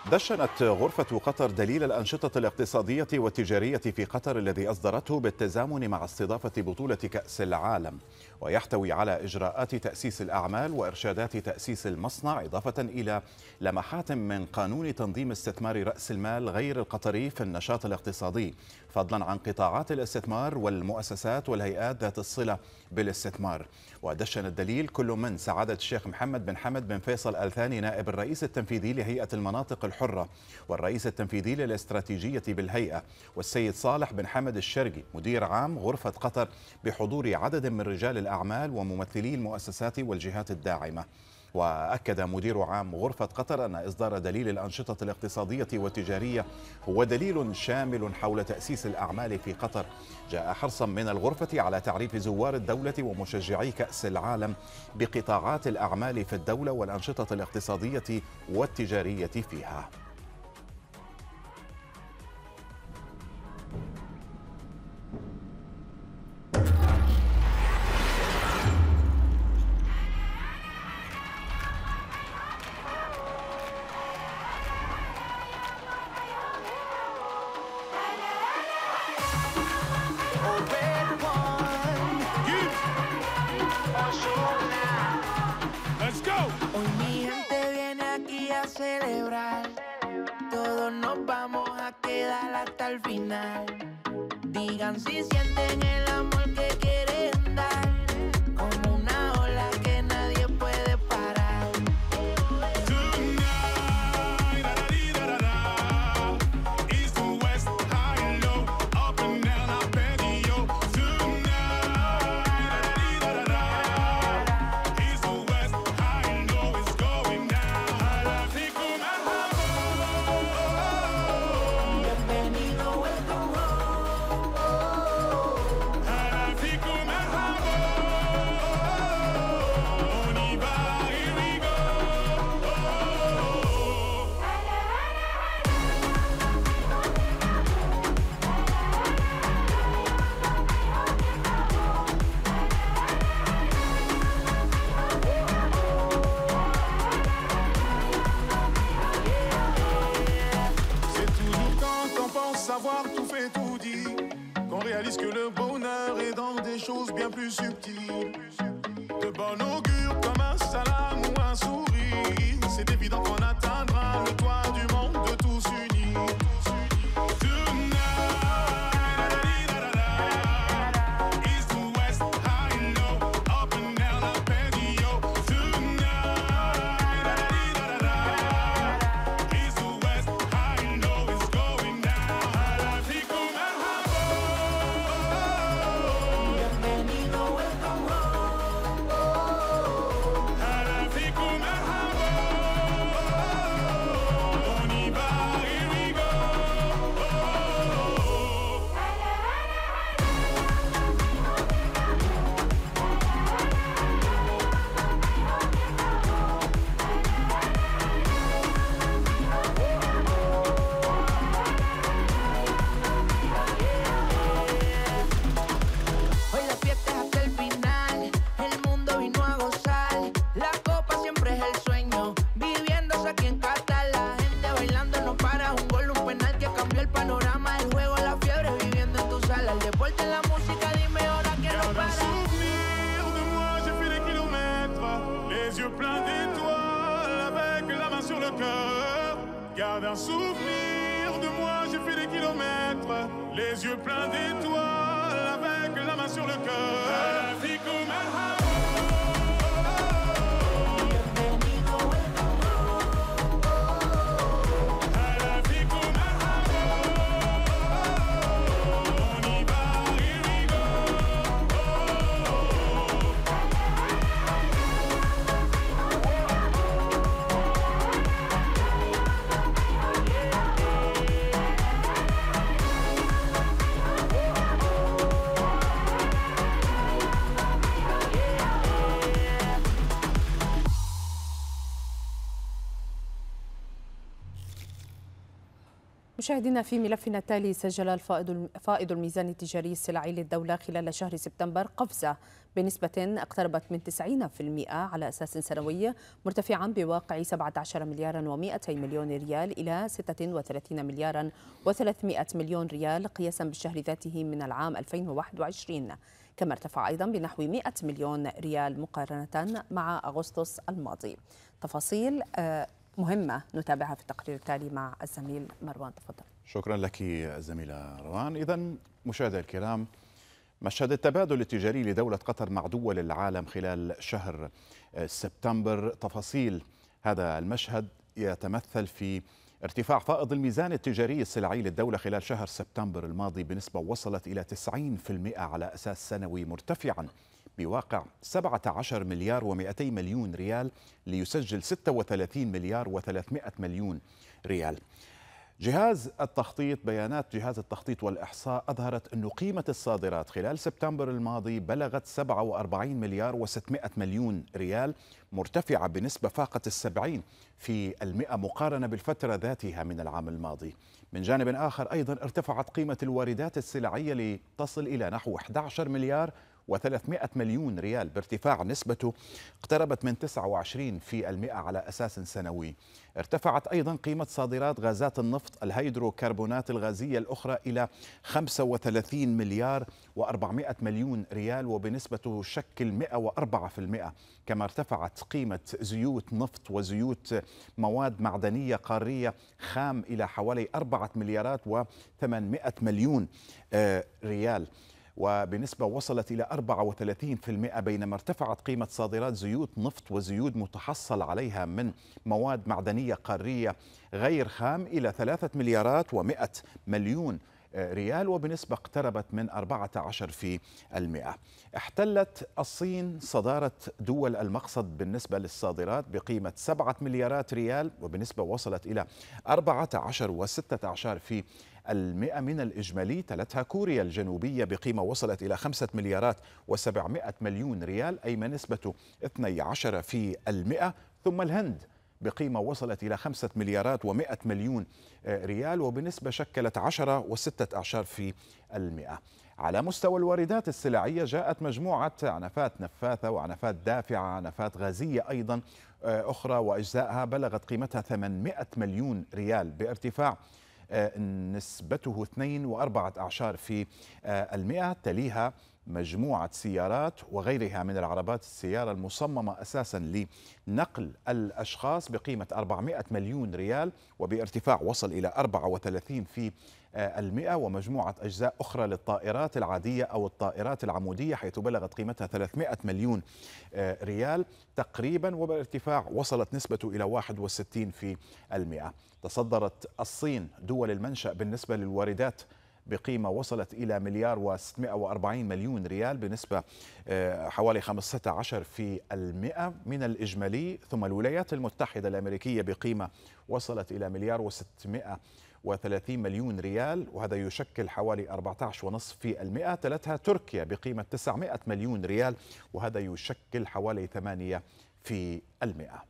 دشنت غرفة قطر دليل الأنشطة الاقتصادية والتجارية في قطر الذي أصدرته بالتزامن مع استضافة بطولة كأس العالم، ويحتوي على إجراءات تأسيس الأعمال وإرشادات تأسيس المصنع، إضافة إلى لمحات من قانون تنظيم استثمار رأس المال غير القطري في النشاط الاقتصادي، فضلا عن قطاعات الاستثمار والمؤسسات والهيئات ذات الصلة بالاستثمار. ودشن الدليل كل من سعادة الشيخ محمد بن حمد بن فيصل آل ثاني نائب الرئيس التنفيذي لهيئة المناطق الحرة والرئيس التنفيذي للاستراتيجية بالهيئة، والسيد صالح بن حمد الشرقي مدير عام غرفة قطر، بحضور عدد من رجال الأعمال وممثلي المؤسسات والجهات الداعمة. وأكد مدير عام غرفة قطر أن إصدار دليل الأنشطة الاقتصادية والتجارية هو دليل شامل حول تأسيس الأعمال في قطر، جاء حرصا من الغرفة على تعريف زوار الدولة ومشجعي كأس العالم بقطاعات الأعمال في الدولة والأنشطة الاقتصادية والتجارية فيها. Hoy mi gente viene aquí a celebrar, todos nos vamos a quedar hasta el final. Digan si sienten el amor que quieren dar, como una ola que nadie puede parar. Tonight, da-da-dee-da-da-da, east to west, high and low, up and down, I bet you. Tonight, da-da-dee-da-da-da, east to west, high and low, it's going down. Hala fikum marhaba, Bienvenido, welcome home. hala fikum marhaba, on y va, here we go. C'est toujours quand on pense savoir tout fait tout dit qu'on réalise que le bonheur est dans des choses bien plus subtiles. De bon augure comme un salam ou un sourire, c'est évident qu'on atteindra le toit du monde de tous unis. Tonight, da-da-dee-da-da-da, east to west, high and low, up and down, up and yo. Tonight, da-da-dee-da-da-da, east to west, high and low, it's going down. Hala fikum marhaba, Bienvenido, welcome home. hala fikum marhaba, on y va, here we go. Hoy la fiesta es hasta el final, el mundo vino a gozar. La copa siempre es el sueño, viviéndose aquí en Qatar. La gente bailando no para, un gol, un penal que cambió el panorama del juego. La fiebre viviendo en tu sala, el deporte, la música, dime ahora que no Garde un para. souvenir de moi, j'ai fait des kilomètres, les yeux pleins d'étoiles, avec la main sur le cœur. Garde un souvenir de moi, j'ai fait des kilomètres, les yeux pleins d'étoiles, avec la main sur le cœur. Hala fikum marhaba, Bienvenido, welcome home. hala fikum marhaba, on y va, here we go. مشاهدينا، في ملفنا التالي سجل فائض الميزان التجاري السلعي للدولة خلال شهر سبتمبر قفزة بنسبة اقتربت من 90% على أساس سنوي، مرتفعا بواقع 17 مليار و200 مليون ريال إلى 36 مليار و300 مليون ريال قياسا بالشهر ذاته من العام 2021، كما ارتفع أيضا بنحو 100 مليون ريال مقارنة مع أغسطس الماضي. تفاصيل مهمة نتابعها في التقرير التالي مع الزميل مروان. تفضل. شكرا لك الزميلة روان. إذن مشاهدي الكرام، مشهد التبادل التجاري لدولة قطر مع دول العالم خلال شهر سبتمبر، تفاصيل هذا المشهد يتمثل في ارتفاع فائض الميزان التجاري السلعي للدولة خلال شهر سبتمبر الماضي بنسبة وصلت إلى 90% على أساس سنوي، مرتفعا بواقع 17 مليار و200 مليون ريال ليسجل 36 مليار و300 مليون ريال. بيانات جهاز التخطيط والإحصاء أظهرت أن قيمة الصادرات خلال سبتمبر الماضي بلغت 47 مليار و600 مليون ريال، مرتفعة بنسبة فاقت 70% مقارنة بالفترة ذاتها من العام الماضي. من جانب آخر أيضا ارتفعت قيمة الواردات السلعية لتصل إلى نحو 11 مليار و300 مليون ريال، بارتفاع نسبته اقتربت من 29% على أساس سنوي. ارتفعت أيضا قيمة صادرات غازات النفط الهيدروكربونات الغازية الأخرى إلى 35 مليار و400 مليون ريال، وبنسبة تشكل 104%. كما ارتفعت قيمة زيوت نفط وزيوت مواد معدنية قارية خام إلى حوالي 4 مليارات و800 مليون ريال، وبنسبة وصلت إلى 34%، بينما ارتفعت قيمة صادرات زيوت نفط وزيوت متحصل عليها من مواد معدنية قارية غير خام إلى 3 مليارات و100 مليون ريال، وبنسبة اقتربت من 14%. احتلت الصين صدارة دول المقصد بالنسبة للصادرات بقيمة 7 مليارات ريال، وبنسبة وصلت إلى 14 و16% من الإجمالي. تلتها كوريا الجنوبية بقيمة وصلت إلى 5 مليارات و700 مليون ريال، أي نسبة 12%. ثم الهند بقيمة وصلت إلى 5 مليارات و100 مليون ريال، وبنسبة شكلت 10 و16%. على مستوى الواردات السلعية جاءت مجموعة عنفات نفاثة وعنفات دافعة، عنفات غازية أيضا أخرى، وأجزائها بلغت قيمتها 800 مليون ريال بارتفاع نسبته 2.14%. تليها مجموعة سيارات وغيرها من العربات السيارة المصممة أساسا لنقل الأشخاص بقيمة 400 مليون ريال، وبارتفاع وصل إلى 34%. ومجموعة أجزاء أخرى للطائرات العادية أو الطائرات العمودية حيث بلغت قيمتها 300 مليون ريال تقريبا، وبارتفاع وصلت نسبته إلى 61%. تصدرت الصين دول المنشأ بالنسبة للواردات بقيمة وصلت إلى مليار و640 مليون ريال بنسبة حوالي 15% من الإجمالي. ثم الولايات المتحدة الأمريكية بقيمة وصلت إلى مليار و630 مليون ريال، وهذا يشكل حوالي 14.5%. تلتها تركيا بقيمة 900 مليون ريال، وهذا يشكل حوالي 8%.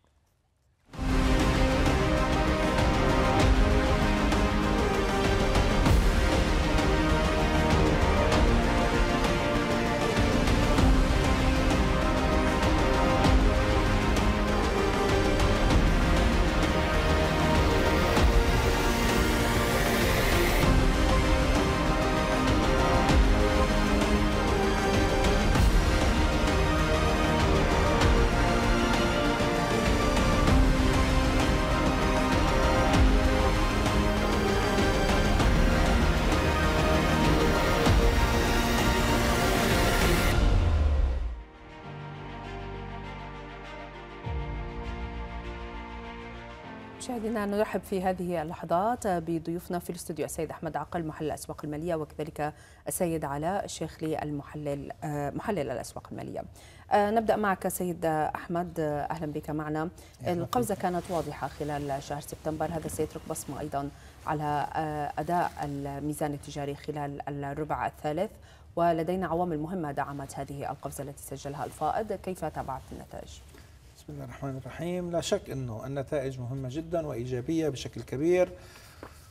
مشاهدينا، نرحب في هذه اللحظات بضيوفنا في الاستوديو السيد أحمد عقل محلل الأسواق المالية، وكذلك السيد علاء الشيخلي محلل الأسواق المالية. نبدأ معك سيد أحمد، أهلا بك معنا. القفزة كانت واضحة خلال شهر سبتمبر، هذا سيترك بصمة أيضا على أداء الميزان التجاري خلال الربع الثالث، ولدينا عوامل مهمة دعمت هذه القفزة التي سجلها الفائض. كيف تابعت النتائج؟ بسم الله الرحمن الرحيم. لا شك أنه النتائج مهمة جدا وإيجابية بشكل كبير،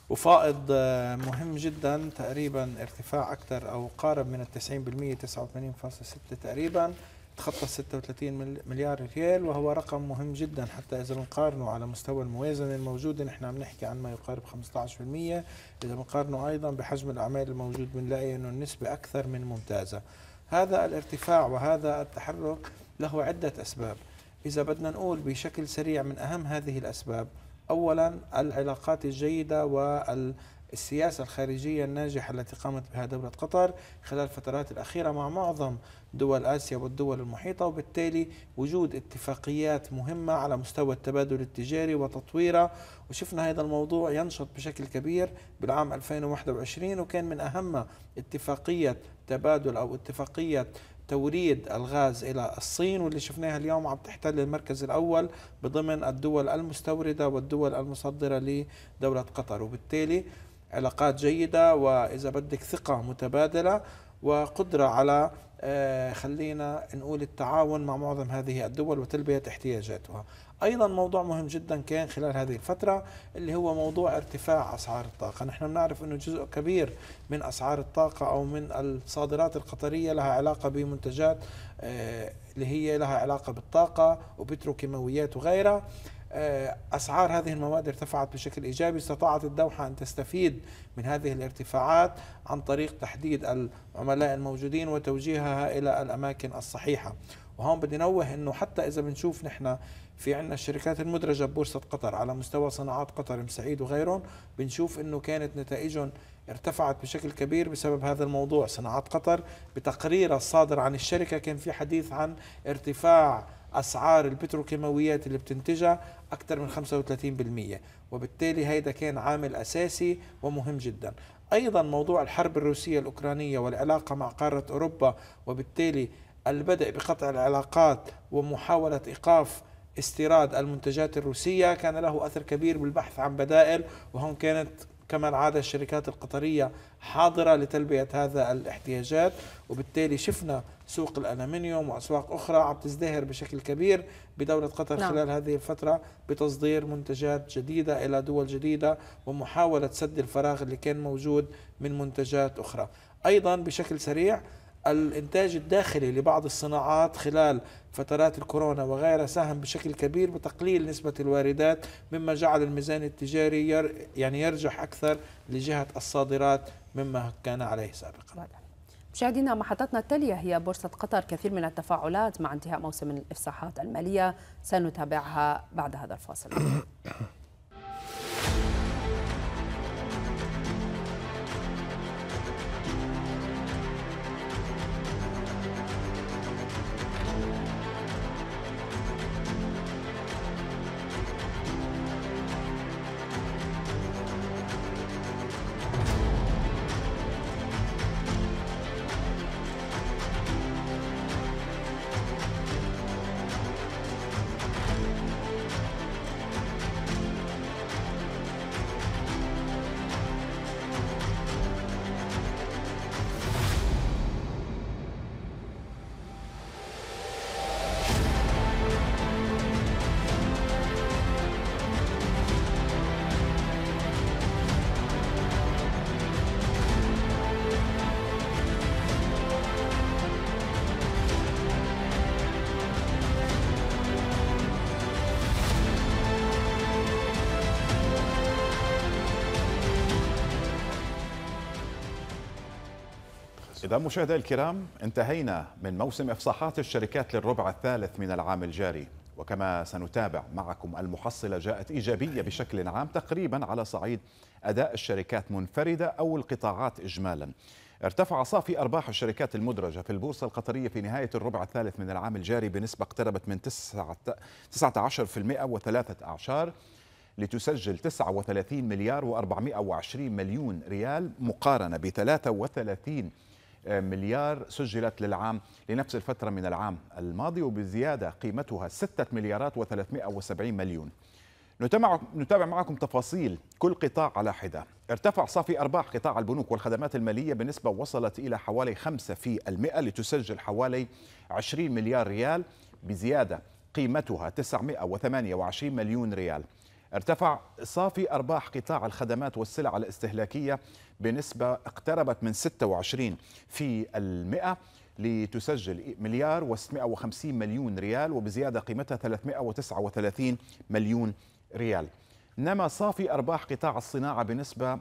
وفائض مهم جدا، تقريبا ارتفاع أكثر أو قارب من 90%، 89.6 تقريبا، تخطى 36 مليار ريال، وهو رقم مهم جدا. حتى إذا بنقارنه على مستوى الموازنة الموجودة نحن عم نحكي عن ما يقارب 15%. إذا بنقارنه أيضا بحجم الأعمال الموجود بنلاقي أنه النسبة أكثر من ممتازة. هذا الارتفاع وهذا التحرك له عدة أسباب. إذا بدنا نقول بشكل سريع من أهم هذه الأسباب، أولا العلاقات الجيدة والسياسة الخارجية الناجحة التي قامت بها دولة قطر خلال الفترات الأخيرة مع معظم دول آسيا والدول المحيطة، وبالتالي وجود اتفاقيات مهمة على مستوى التبادل التجاري وتطويره. وشفنا هذا الموضوع ينشط بشكل كبير بالعام 2021، وكان من أهم اتفاقية تبادل أو اتفاقية توريد الغاز إلى الصين، واللي شفناها اليوم عم تحتل المركز الأول بضمن الدول المستوردة والدول المصدرة لدولة قطر. وبالتالي علاقات جيدة، وإذا بدك ثقة متبادلة، وقدرة على خلينا نقول التعاون مع معظم هذه الدول وتلبية احتياجاتها. أيضا موضوع مهم جدا كان خلال هذه الفترة اللي هو موضوع ارتفاع أسعار الطاقة. نحن بنعرف أنه جزء كبير من أسعار الطاقة أو من الصادرات القطرية لها علاقة بمنتجات اللي هي لها علاقة بالطاقة وبتروكيماويات وغيرها. أسعار هذه المواد ارتفعت بشكل إيجابي. استطاعت الدوحة أن تستفيد من هذه الارتفاعات عن طريق تحديد العملاء الموجودين وتوجيهها إلى الأماكن الصحيحة. وهون بدي نوه أنه حتى إذا بنشوف نحن في عندنا الشركات المدرجة ببورصة قطر على مستوى صناعات قطر، مسعيد وغيرهم، بنشوف أنه كانت نتائجهم ارتفعت بشكل كبير بسبب هذا الموضوع. صناعات قطر بتقرير الصادر عن الشركة كان في حديث عن ارتفاع أسعار البتروكيماويات اللي بتنتجها أكثر من 35%، وبالتالي هيدا كان عامل أساسي ومهم جدا. أيضا موضوع الحرب الروسية الأوكرانية والعلاقة مع قارة أوروبا، وبالتالي البدء بقطع العلاقات ومحاولة إيقاف استيراد المنتجات الروسية كان له أثر كبير بالبحث عن بدائل. وهون كانت كما العادة الشركات القطرية حاضرة لتلبية هذا الاحتياجات، وبالتالي شفنا سوق الألمنيوم وأسواق أخرى عم تزدهر بشكل كبير بدولة قطر خلال هذه الفترة بتصدير منتجات جديدة إلى دول جديدة ومحاولة سد الفراغ اللي كان موجود من منتجات أخرى. أيضا بشكل سريع الإنتاج الداخلي لبعض الصناعات خلال فترات الكورونا وغيرها ساهم بشكل كبير بتقليل نسبة الواردات، مما جعل الميزان التجاري يعني يرجح أكثر لجهة الصادرات مما كان عليه سابقا. مشاهدينا، محطتنا التالية هي بورصة قطر. كثير من التفاعلات مع انتهاء موسم الإفصاحات المالية سنتابعها بعد هذا الفاصل. إذا مشاهدينا الكرام، انتهينا من موسم إفصاحات الشركات للربع الثالث من العام الجاري، وكما سنتابع معكم المحصلة جاءت إيجابية بشكل عام تقريبا على صعيد أداء الشركات منفردة أو القطاعات إجمالا. ارتفع صافي أرباح الشركات المدرجة في البورصة القطرية في نهاية الربع الثالث من العام الجاري بنسبة اقتربت من 19% وثلاثة أعشار لتسجل 39 مليار و420 مليون ريال، مقارنة ب 33 مليار سجلت للعام لنفس الفترة من العام الماضي، وبزيادة قيمتها 6 مليارات و370 مليون. نتابع معكم تفاصيل كل قطاع على حدة. ارتفع صافي أرباح قطاع البنوك والخدمات المالية بنسبة وصلت إلى حوالي 5% لتسجل حوالي 20 مليار ريال بزيادة قيمتها 928 مليون ريال. ارتفع صافي أرباح قطاع الخدمات والسلع الاستهلاكية بنسبة اقتربت من 26% لتسجل مليار و750 مليون ريال، وبزيادة قيمتها 339 مليون ريال. نما صافي أرباح قطاع الصناعة بنسبة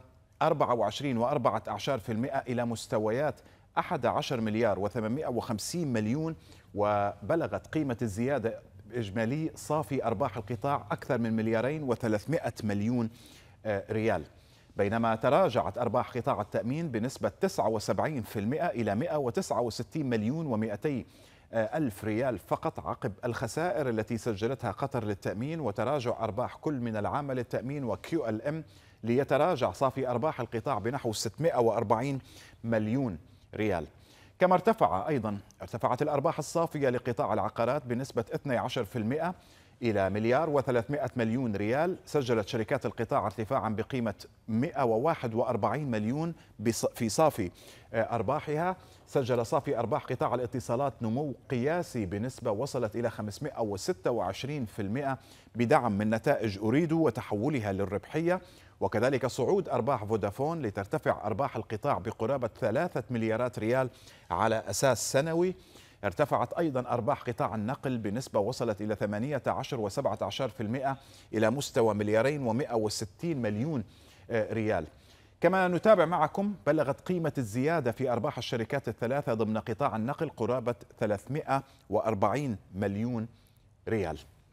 24.4% إلى مستويات 11 مليار و850 مليون، وبلغت قيمة الزيادة إجمالي صافي أرباح القطاع أكثر من مليارين و300 مليون ريال. بينما تراجعت أرباح قطاع التأمين بنسبة 79% إلى 169 مليون و200 ألف ريال فقط، عقب الخسائر التي سجلتها قطر للتأمين وتراجع أرباح كل من العامة للتأمين وكيو ال ام، ليتراجع صافي أرباح القطاع بنحو 640 مليون ريال. كما ارتفعت الأرباح الصافية لقطاع العقارات بنسبة 12% إلى مليار و300 مليون ريال. سجلت شركات القطاع ارتفاعا بقيمة 141 مليون في صافي أرباحها. سجل صافي أرباح قطاع الاتصالات نمو قياسي بنسبة وصلت إلى 526% بدعم من نتائج أوريدو وتحولها للربحية، وكذلك صعود أرباح فودافون لترتفع أرباح القطاع بقرابة 3 مليارات ريال على أساس سنوي. ارتفعت أيضا أرباح قطاع النقل بنسبة وصلت إلى 18 و17% إلى مستوى مليارين و160 مليون ريال. كما نتابع معكم، بلغت قيمة الزيادة في أرباح الشركات الثلاثة ضمن قطاع النقل قرابة 340 مليون ريال.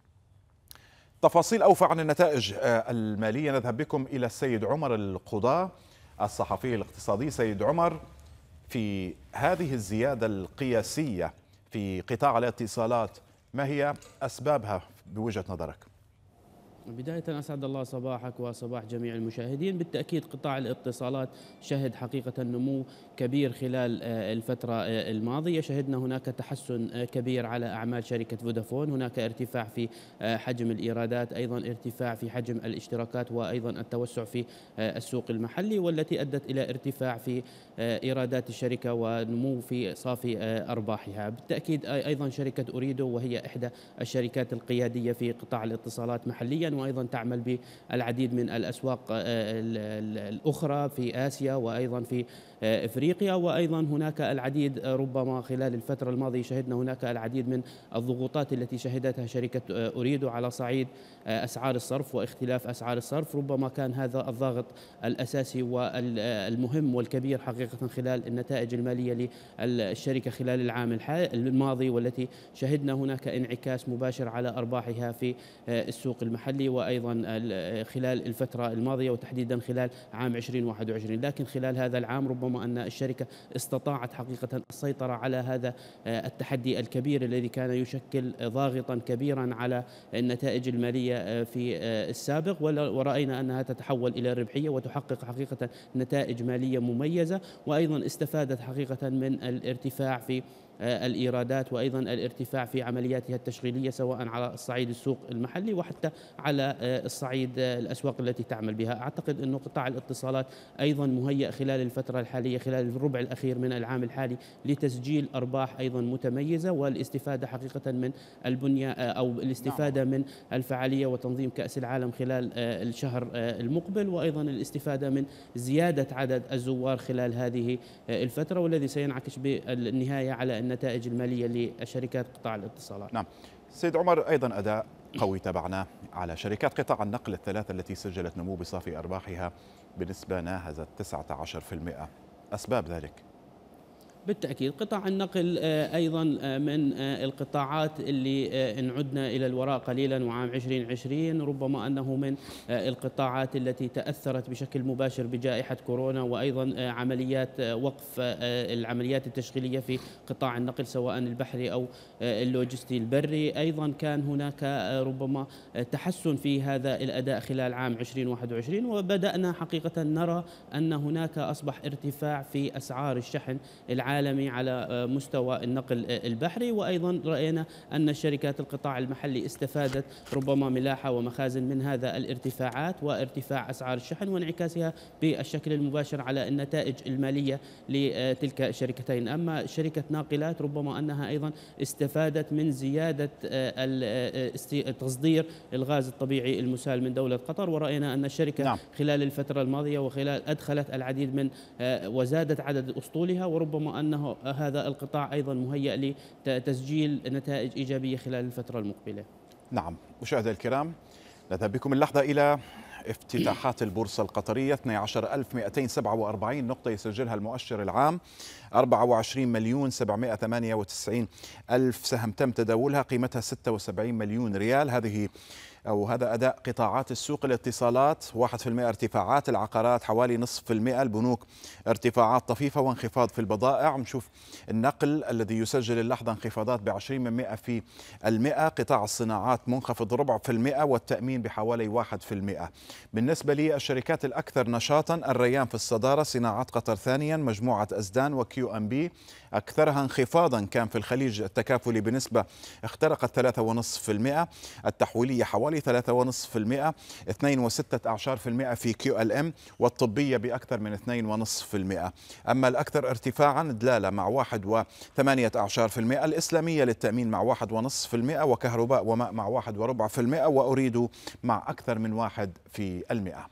تفاصيل أوفى عن النتائج المالية نذهب بكم إلى السيد عمر القضاة الصحفي الاقتصادي. سيد عمر، في هذه الزيادة القياسية في قطاع الاتصالات ما هي أسبابها بوجهة نظرك؟ بداية أسعد الله صباحك وصباح جميع المشاهدين. بالتأكيد قطاع الاتصالات شهد حقيقة نمو كبير خلال الفترة الماضية. شهدنا هناك تحسن كبير على أعمال شركة فودافون، هناك ارتفاع في حجم الإيرادات، أيضا ارتفاع في حجم الاشتراكات، وأيضا التوسع في السوق المحلي، والتي أدت إلى ارتفاع في إيرادات الشركة ونمو في صافي أرباحها. بالتأكيد أيضا شركة أوريدو، وهي إحدى الشركات القيادية في قطاع الاتصالات محليا، وأيضا تعمل بالعديد من الأسواق الأخرى في آسيا وأيضا في إفريقيا، وأيضا هناك العديد، ربما خلال الفترة الماضية شهدنا هناك العديد من الضغوطات التي شهدتها شركة أوريدو على صعيد أسعار الصرف واختلاف أسعار الصرف. ربما كان هذا الضغط الأساسي والمهم والكبير حقيقة خلال النتائج المالية للشركة خلال العام الماضي، والتي شهدنا هناك انعكاس مباشر على أرباحها في السوق المحلي وأيضا خلال الفترة الماضية وتحديدا خلال عام 2021. لكن خلال هذا العام ربما أن الشركة استطاعت حقيقة السيطرة على هذا التحدي الكبير الذي كان يشكل ضاغطا كبيرا على النتائج المالية في السابق، ورأينا أنها تتحول إلى ربحية وتحقق حقيقة نتائج مالية مميزة، وأيضا استفادت حقيقة من الارتفاع في الإيرادات وأيضا الارتفاع في عملياتها التشغيلية، سواء على الصعيد السوق المحلي وحتى على الصعيد الأسواق التي تعمل بها. أعتقد أن قطاع الاتصالات أيضا مهيأ خلال الفترة الحالية، خلال الربع الأخير من العام الحالي، لتسجيل أرباح أيضا متميزة والاستفادة حقيقة من البنية أو الاستفادة من الفعالية وتنظيم كأس العالم خلال الشهر المقبل، وأيضا الاستفادة من زيادة عدد الزوار خلال هذه الفترة، والذي سينعكس بالنهاية على النتائج المالية لشركات قطاع الاتصالات. نعم سيد عمر، أيضا أداء قوي تبعنا على شركات قطاع النقل الثلاثة التي سجلت نمو بصافي أرباحها بنسبة ناهزت 19%. أسباب ذلك؟ بالتأكيد قطاع النقل أيضا من القطاعات اللي إن عدنا إلى الوراء قليلا وعام 2020 ربما أنه من القطاعات التي تأثرت بشكل مباشر بجائحة كورونا، وأيضا عمليات وقف العمليات التشغيلية في قطاع النقل سواء البحري أو اللوجستي البري. أيضا كان هناك ربما تحسن في هذا الأداء خلال عام 2021، وبدأنا حقيقة نرى أن هناك أصبح ارتفاع في أسعار الشحن العالمي عالمي على مستوى النقل البحري. وأيضا رأينا أن الشركات القطاع المحلي استفادت ربما ملاحة ومخازن من هذا الارتفاعات وارتفاع أسعار الشحن وانعكاسها بالشكل المباشر على النتائج المالية لتلك الشركتين. أما شركة ناقلات ربما أنها أيضا استفادت من زيادة تصدير الغاز الطبيعي المسال من دولة قطر، ورأينا أن الشركة خلال الفترة الماضية وخلال أدخلت العديد من وزادت عدد أسطولها، وربما أنه هذا القطاع أيضا مهيأ لتسجيل نتائج إيجابية خلال الفترة المقبلة. نعم مشاهدينا الكرام، نذهب بكم اللحظة إلى افتتاحات البورصة القطرية. 12247 نقطة يسجلها المؤشر العام، 24,798,000 سهم تم تداولها، قيمتها 76 مليون ريال. هذا أداء قطاعات السوق. الاتصالات 1% ارتفاعات، العقارات حوالي 0.5%، البنوك ارتفاعات طفيفة وانخفاض في البضائع. نشوف النقل الذي يسجل اللحظة انخفاضات ب20%، قطاع الصناعات منخفض 0.4%، والتأمين بحوالي 1%. بالنسبة للشركات الأكثر نشاطا، الريان في الصدارة، صناعات قطر ثانيا، مجموعة أزدان وكيو ام بي أكثرها انخفاضا كان في الخليج التكافلي بنسبة اخترقت 3.5%، التحويلية حوالي 3.5%، 2.6% في كيو ال ام، والطبية بأكثر من 2.5%. أما الأكثر ارتفاعا دلالة مع 1.8%، الإسلامية للتأمين مع 1.5%، وكهرباء وماء مع 1.4%، وأريد مع أكثر من 1%.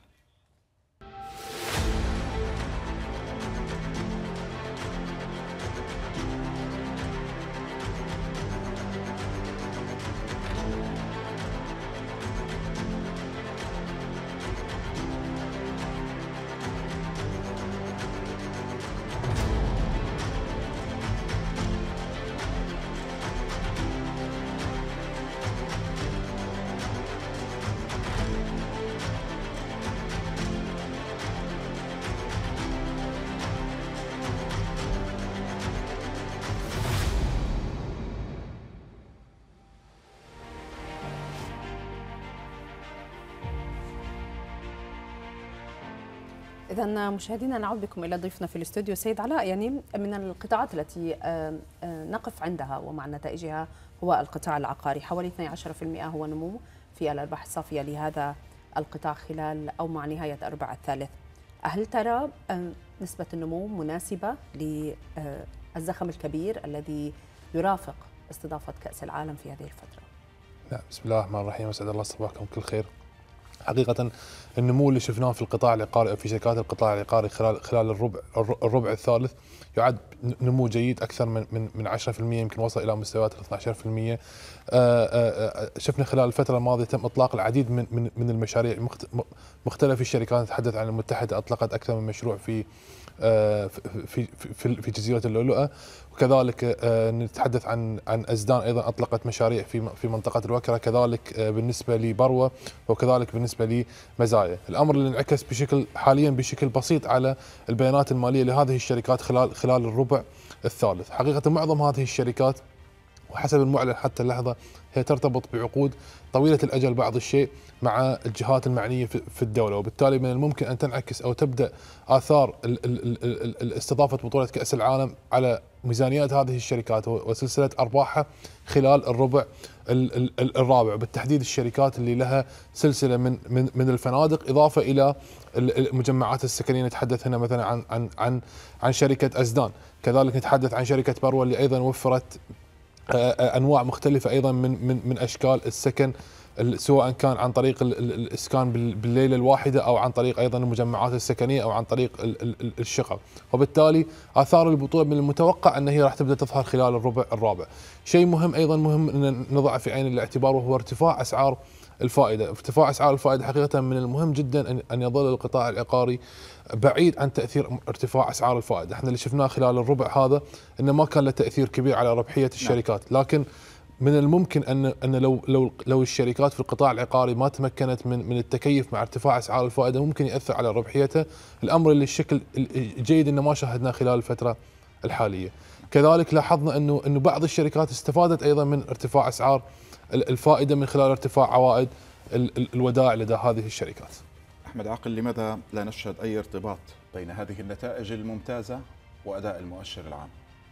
إذا مشاهدينا نعود بكم إلى ضيفنا في الاستوديو سيد علاء. يعني من القطاعات التي نقف عندها ومع نتائجها هو القطاع العقاري، حوالي 12% هو نمو في الأرباح الصافية لهذا القطاع خلال أو مع نهاية الربع الثالث. هل ترى نسبة النمو مناسبة للزخم الكبير الذي يرافق استضافة كأس العالم في هذه الفترة؟ لا، بسم الله الرحمن الرحيم، أسعد الله صباحكم كل خير. حقيقة النمو اللي شفناه في القطاع العقاري في شركات القطاع العقاري خلال الربع الثالث يعد نمو جيد، أكثر من 10%، يمكن وصل إلى مستويات 12%. شفنا خلال الفترة الماضية تم إطلاق العديد من المشاريع مختلف الشركات. نتحدث عن المتحدة، أطلقت أكثر من مشروع في جزيرة اللؤلؤة، وكذلك نتحدث عن أزدان أيضا أطلقت مشاريع في منطقة الوكرة، كذلك بالنسبة لبروة، وكذلك بالنسبة لمزايا. الأمر اللي انعكس حاليا بشكل بسيط على البيانات المالية لهذه الشركات خلال الربع الثالث. حقيقة معظم هذه الشركات وحسب المعلن حتى اللحظة هي ترتبط بعقود طويلة الأجل بعض الشيء مع الجهات المعنية في الدولة، وبالتالي من الممكن أن تنعكس أو تبدأ آثار استضافة بطولة كأس العالم على ميزانيات هذه الشركات وسلسلة أرباحها خلال الربع الرابع، بالتحديد الشركات اللي لها سلسلة من الفنادق إضافة إلى المجمعات السكنية. نتحدث هنا مثلا عن شركة أزدان، كذلك نتحدث عن شركة بروة اللي أيضا وفرت أنواع مختلفة أيضا من أشكال السكن، سواء كان عن طريق الإسكان بالليلة الواحدة أو عن طريق أيضا المجمعات السكنية أو عن طريق الشقق. وبالتالي آثار البطولة من المتوقع أن هي راح تبدأ تظهر خلال الربع الرابع. شيء مهم أيضا أن نضع في عين الاعتبار وهو ارتفاع أسعار الفائدة. ارتفاع أسعار الفائدة حقيقة من المهم جدا أن يظل القطاع العقاري بعيد عن تأثير ارتفاع أسعار الفائدة. احنا اللي شفناه خلال الربع هذا أنه ما كان له تأثير كبير على ربحية الشركات، لكن من الممكن أن لو الشركات في القطاع العقاري ما تمكنت من التكيف مع ارتفاع أسعار الفائدة ممكن يأثر على ربحيتها، الأمر اللي الشكل الجيد أنه ما شاهدناه خلال الفترة الحالية. كذلك لاحظنا أنه بعض الشركات استفادت أيضا من ارتفاع أسعار الفائدة من خلال ارتفاع عوائد الودائع لدى هذه الشركات. أحمد عاقل، لماذا لا نشهد أي ارتباط بين هذه النتائج الممتازة وأداء المؤشر العام؟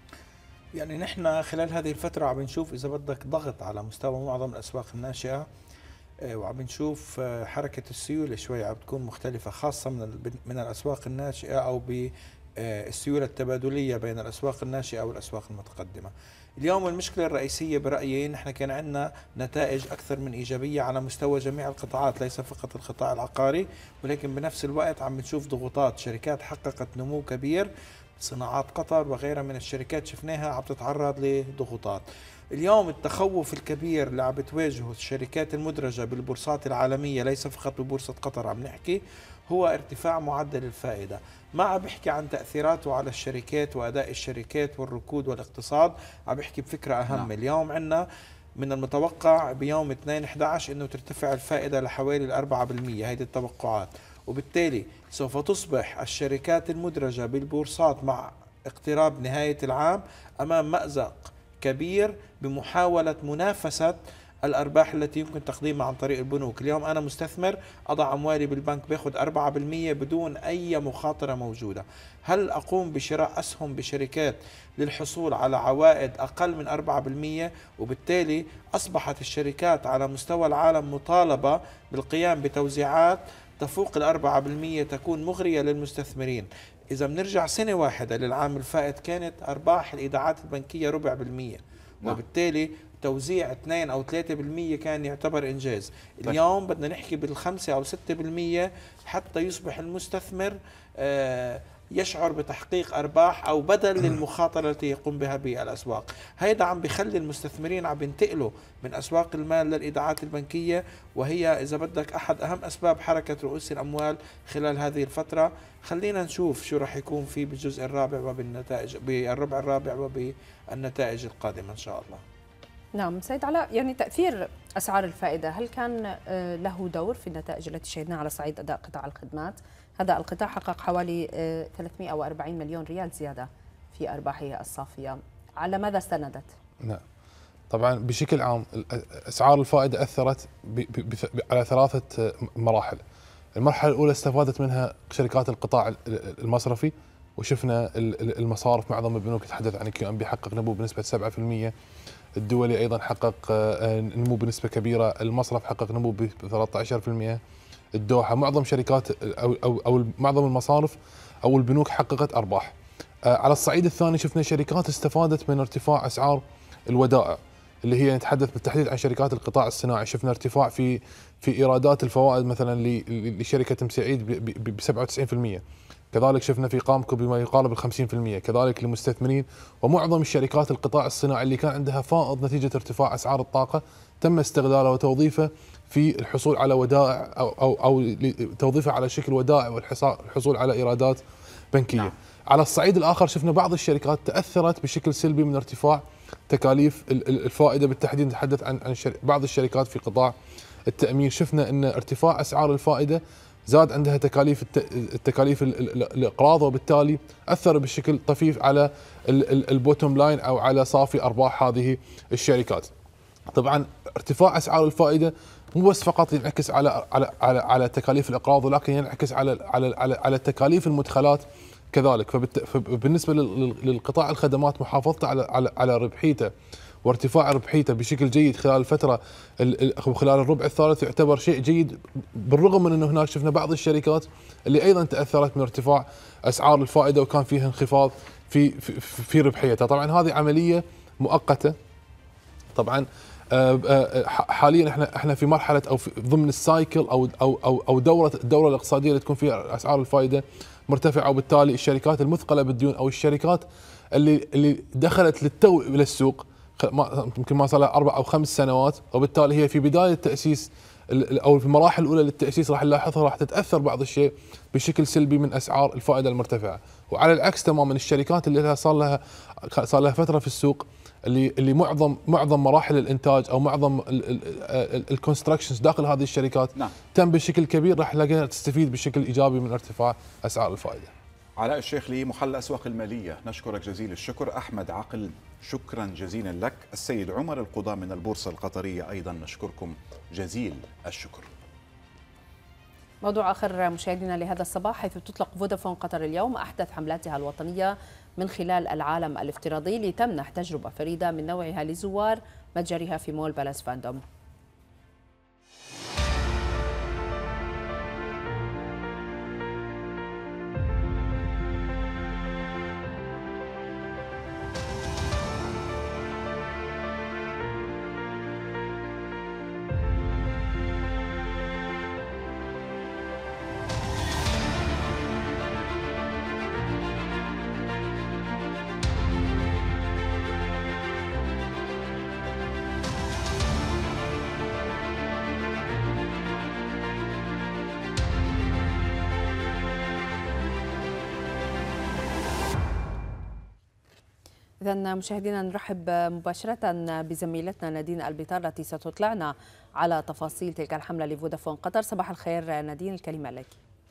يعني نحن خلال هذه الفترة عم نشوف إذا بدك ضغط على مستوى معظم الأسواق الناشئة، وعم نشوف حركة السيولة شوي عم تكون مختلفة، خاصة من الأسواق الناشئة أو بالسيولة التبادلية بين الأسواق الناشئة والأسواق المتقدمة. اليوم المشكلة الرئيسية برأيي نحن كان عندنا نتائج أكثر من إيجابية على مستوى جميع القطاعات، ليس فقط القطاع العقاري، ولكن بنفس الوقت عم نشوف ضغوطات، شركات حققت نمو كبير، صناعات قطر وغيرها من الشركات شفناها عم تتعرض لضغوطات. اليوم التخوف الكبير اللي عم بتواجهه الشركات المدرجة بالبورصات العالمية، ليس فقط ببورصة قطر عم نحكي، هو ارتفاع معدل الفائدة. ما عم بحكي عن تأثيراته على الشركات وأداء الشركات والركود والاقتصاد، عم بحكي بفكرة أهم. اليوم عندنا من المتوقع بيوم 2/11 أنه ترتفع الفائدة لحوالي 4%، هذه التوقعات، وبالتالي سوف تصبح الشركات المدرجة بالبورصات مع اقتراب نهاية العام أمام مأزق كبير بمحاولة منافسة الأرباح التي يمكن تقديمها عن طريق البنوك. اليوم أنا مستثمر أضع أموالي بالبنك باخذ 4% بدون أي مخاطرة موجودة. هل أقوم بشراء أسهم بشركات للحصول على عوائد أقل من 4%؟ وبالتالي أصبحت الشركات على مستوى العالم مطالبة بالقيام بتوزيعات تفوق 4%، تكون مغرية للمستثمرين. إذا بنرجع سنة واحدة للعام الفائت كانت أرباح الإيداعات البنكية 0.4%، وبالتالي توزيع 2 أو 3% كان يعتبر إنجاز. اليوم بدنا نحكي بال5 أو 6% حتى يصبح المستثمر يشعر بتحقيق أرباح أو بدل للمخاطرة التي يقوم بها بالأسواق. هيدا عم بيخلي المستثمرين عم بينتقلوا من أسواق المال للإيداعات البنكية، وهي إذا بدك أحد أهم أسباب حركة رؤوس الأموال خلال هذه الفترة. خلينا نشوف شو راح يكون في بالجزء الرابع وبالنتائج بالربع الرابع وبالنتائج القادمة إن شاء الله. نعم سيد علاء، يعني تأثير أسعار الفائدة هل كان له دور في النتائج التي شهدناها على صعيد أداء قطاع الخدمات؟ هذا القطاع حقق حوالي 340 مليون ريال زيادة في أرباحه الصافية، على ماذا استندت؟ نعم طبعا بشكل عام أسعار الفائدة أثرت على 3 مراحل. المرحلة الأولى استفادت منها شركات القطاع المصرفي، وشفنا المصارف معظم البنوك تتحدث عن كيو ام بي حقق نمو بنسبة 7%، الدولي أيضا حقق نمو بنسبة كبيرة، المصرف حقق نمو ب 13%، الدوحة معظم شركات أو معظم المصارف أو البنوك حققت أرباح. على الصعيد الثاني شفنا شركات استفادت من ارتفاع أسعار الودائع اللي هي نتحدث بالتحديد عن شركات القطاع الصناعي. شفنا ارتفاع في ايرادات الفوائد مثلا لشركه مسعيد ب 97%، كذلك شفنا في قامكو بما يقارب ال 50%، كذلك للمستثمرين. ومعظم الشركات القطاع الصناعي اللي كان عندها فائض نتيجه ارتفاع اسعار الطاقه تم استغلاله وتوظيفه في الحصول على ودائع او توظيفه على شكل ودائع والحصول على ايرادات بنكيه. على الصعيد الاخر شفنا بعض الشركات تاثرت بشكل سلبي من ارتفاع تكاليف الفائده، بالتحديد نتحدث عن بعض الشركات في قطاع التامين. شفنا ان ارتفاع اسعار الفائده زاد عندها التكاليف الاقراض، وبالتالي اثر بشكل طفيف على البوتوم لاين او على صافي ارباح هذه الشركات. طبعا ارتفاع اسعار الفائده مو بس فقط ينعكس على تكاليف الاقراض، ولكن ينعكس على تكاليف المدخلات كذلك. فبالنسبه للقطاع الخدمات محافظته على ربحيته وارتفاع ربحيته بشكل جيد خلال الفتره خلال الربع الثالث يعتبر شيء جيد، بالرغم من انه هناك شفنا بعض الشركات اللي ايضا تاثرت من ارتفاع اسعار الفائده وكان فيها انخفاض في ربحيتها. طبعا هذه عمليه مؤقته. طبعا حاليا احنا في مرحله او في ضمن السايكل او الدوره الاقتصاديه اللي تكون فيها اسعار الفائده مرتفعه، وبالتالي الشركات المثقله بالديون او الشركات اللي دخلت للتو الى السوق يمكن ما صار لها 4 أو 5 سنوات، وبالتالي هي في بدايه التاسيس او في المراحل الاولى للتاسيس راح نلاحظها راح تتاثر بعض الشيء بشكل سلبي من اسعار الفائده المرتفعه. وعلى العكس تماما الشركات اللي صار لها فتره في السوق اللي معظم مراحل الانتاج او معظم الكونستراكشنز داخل هذه الشركات تم بشكل كبير، راح نلاقيها تستفيد بشكل ايجابي من ارتفاع اسعار الفائده. علاء الشيخلي محلل الاسواق الماليه، نشكرك جزيل الشكر. احمد عقل شكرا جزيلا لك. السيد عمر القضاة من البورصه القطريه ايضا نشكركم جزيل الشكر. موضوع آخر مشاهدينا لهذا الصباح، حيث تطلق فودافون قطر اليوم أحدث حملاتها الوطنية من خلال العالم الافتراضي لتمنح تجربة فريدة من نوعها لزوار متجرها في مول بالاس فاندوم. إذا مشاهدينا نرحب مباشرة بزميلتنا نادين البيطار التي ستطلعنا على تفاصيل تلك الحملة لفودافون قطر. صباح الخير نادين، الكلمة لك.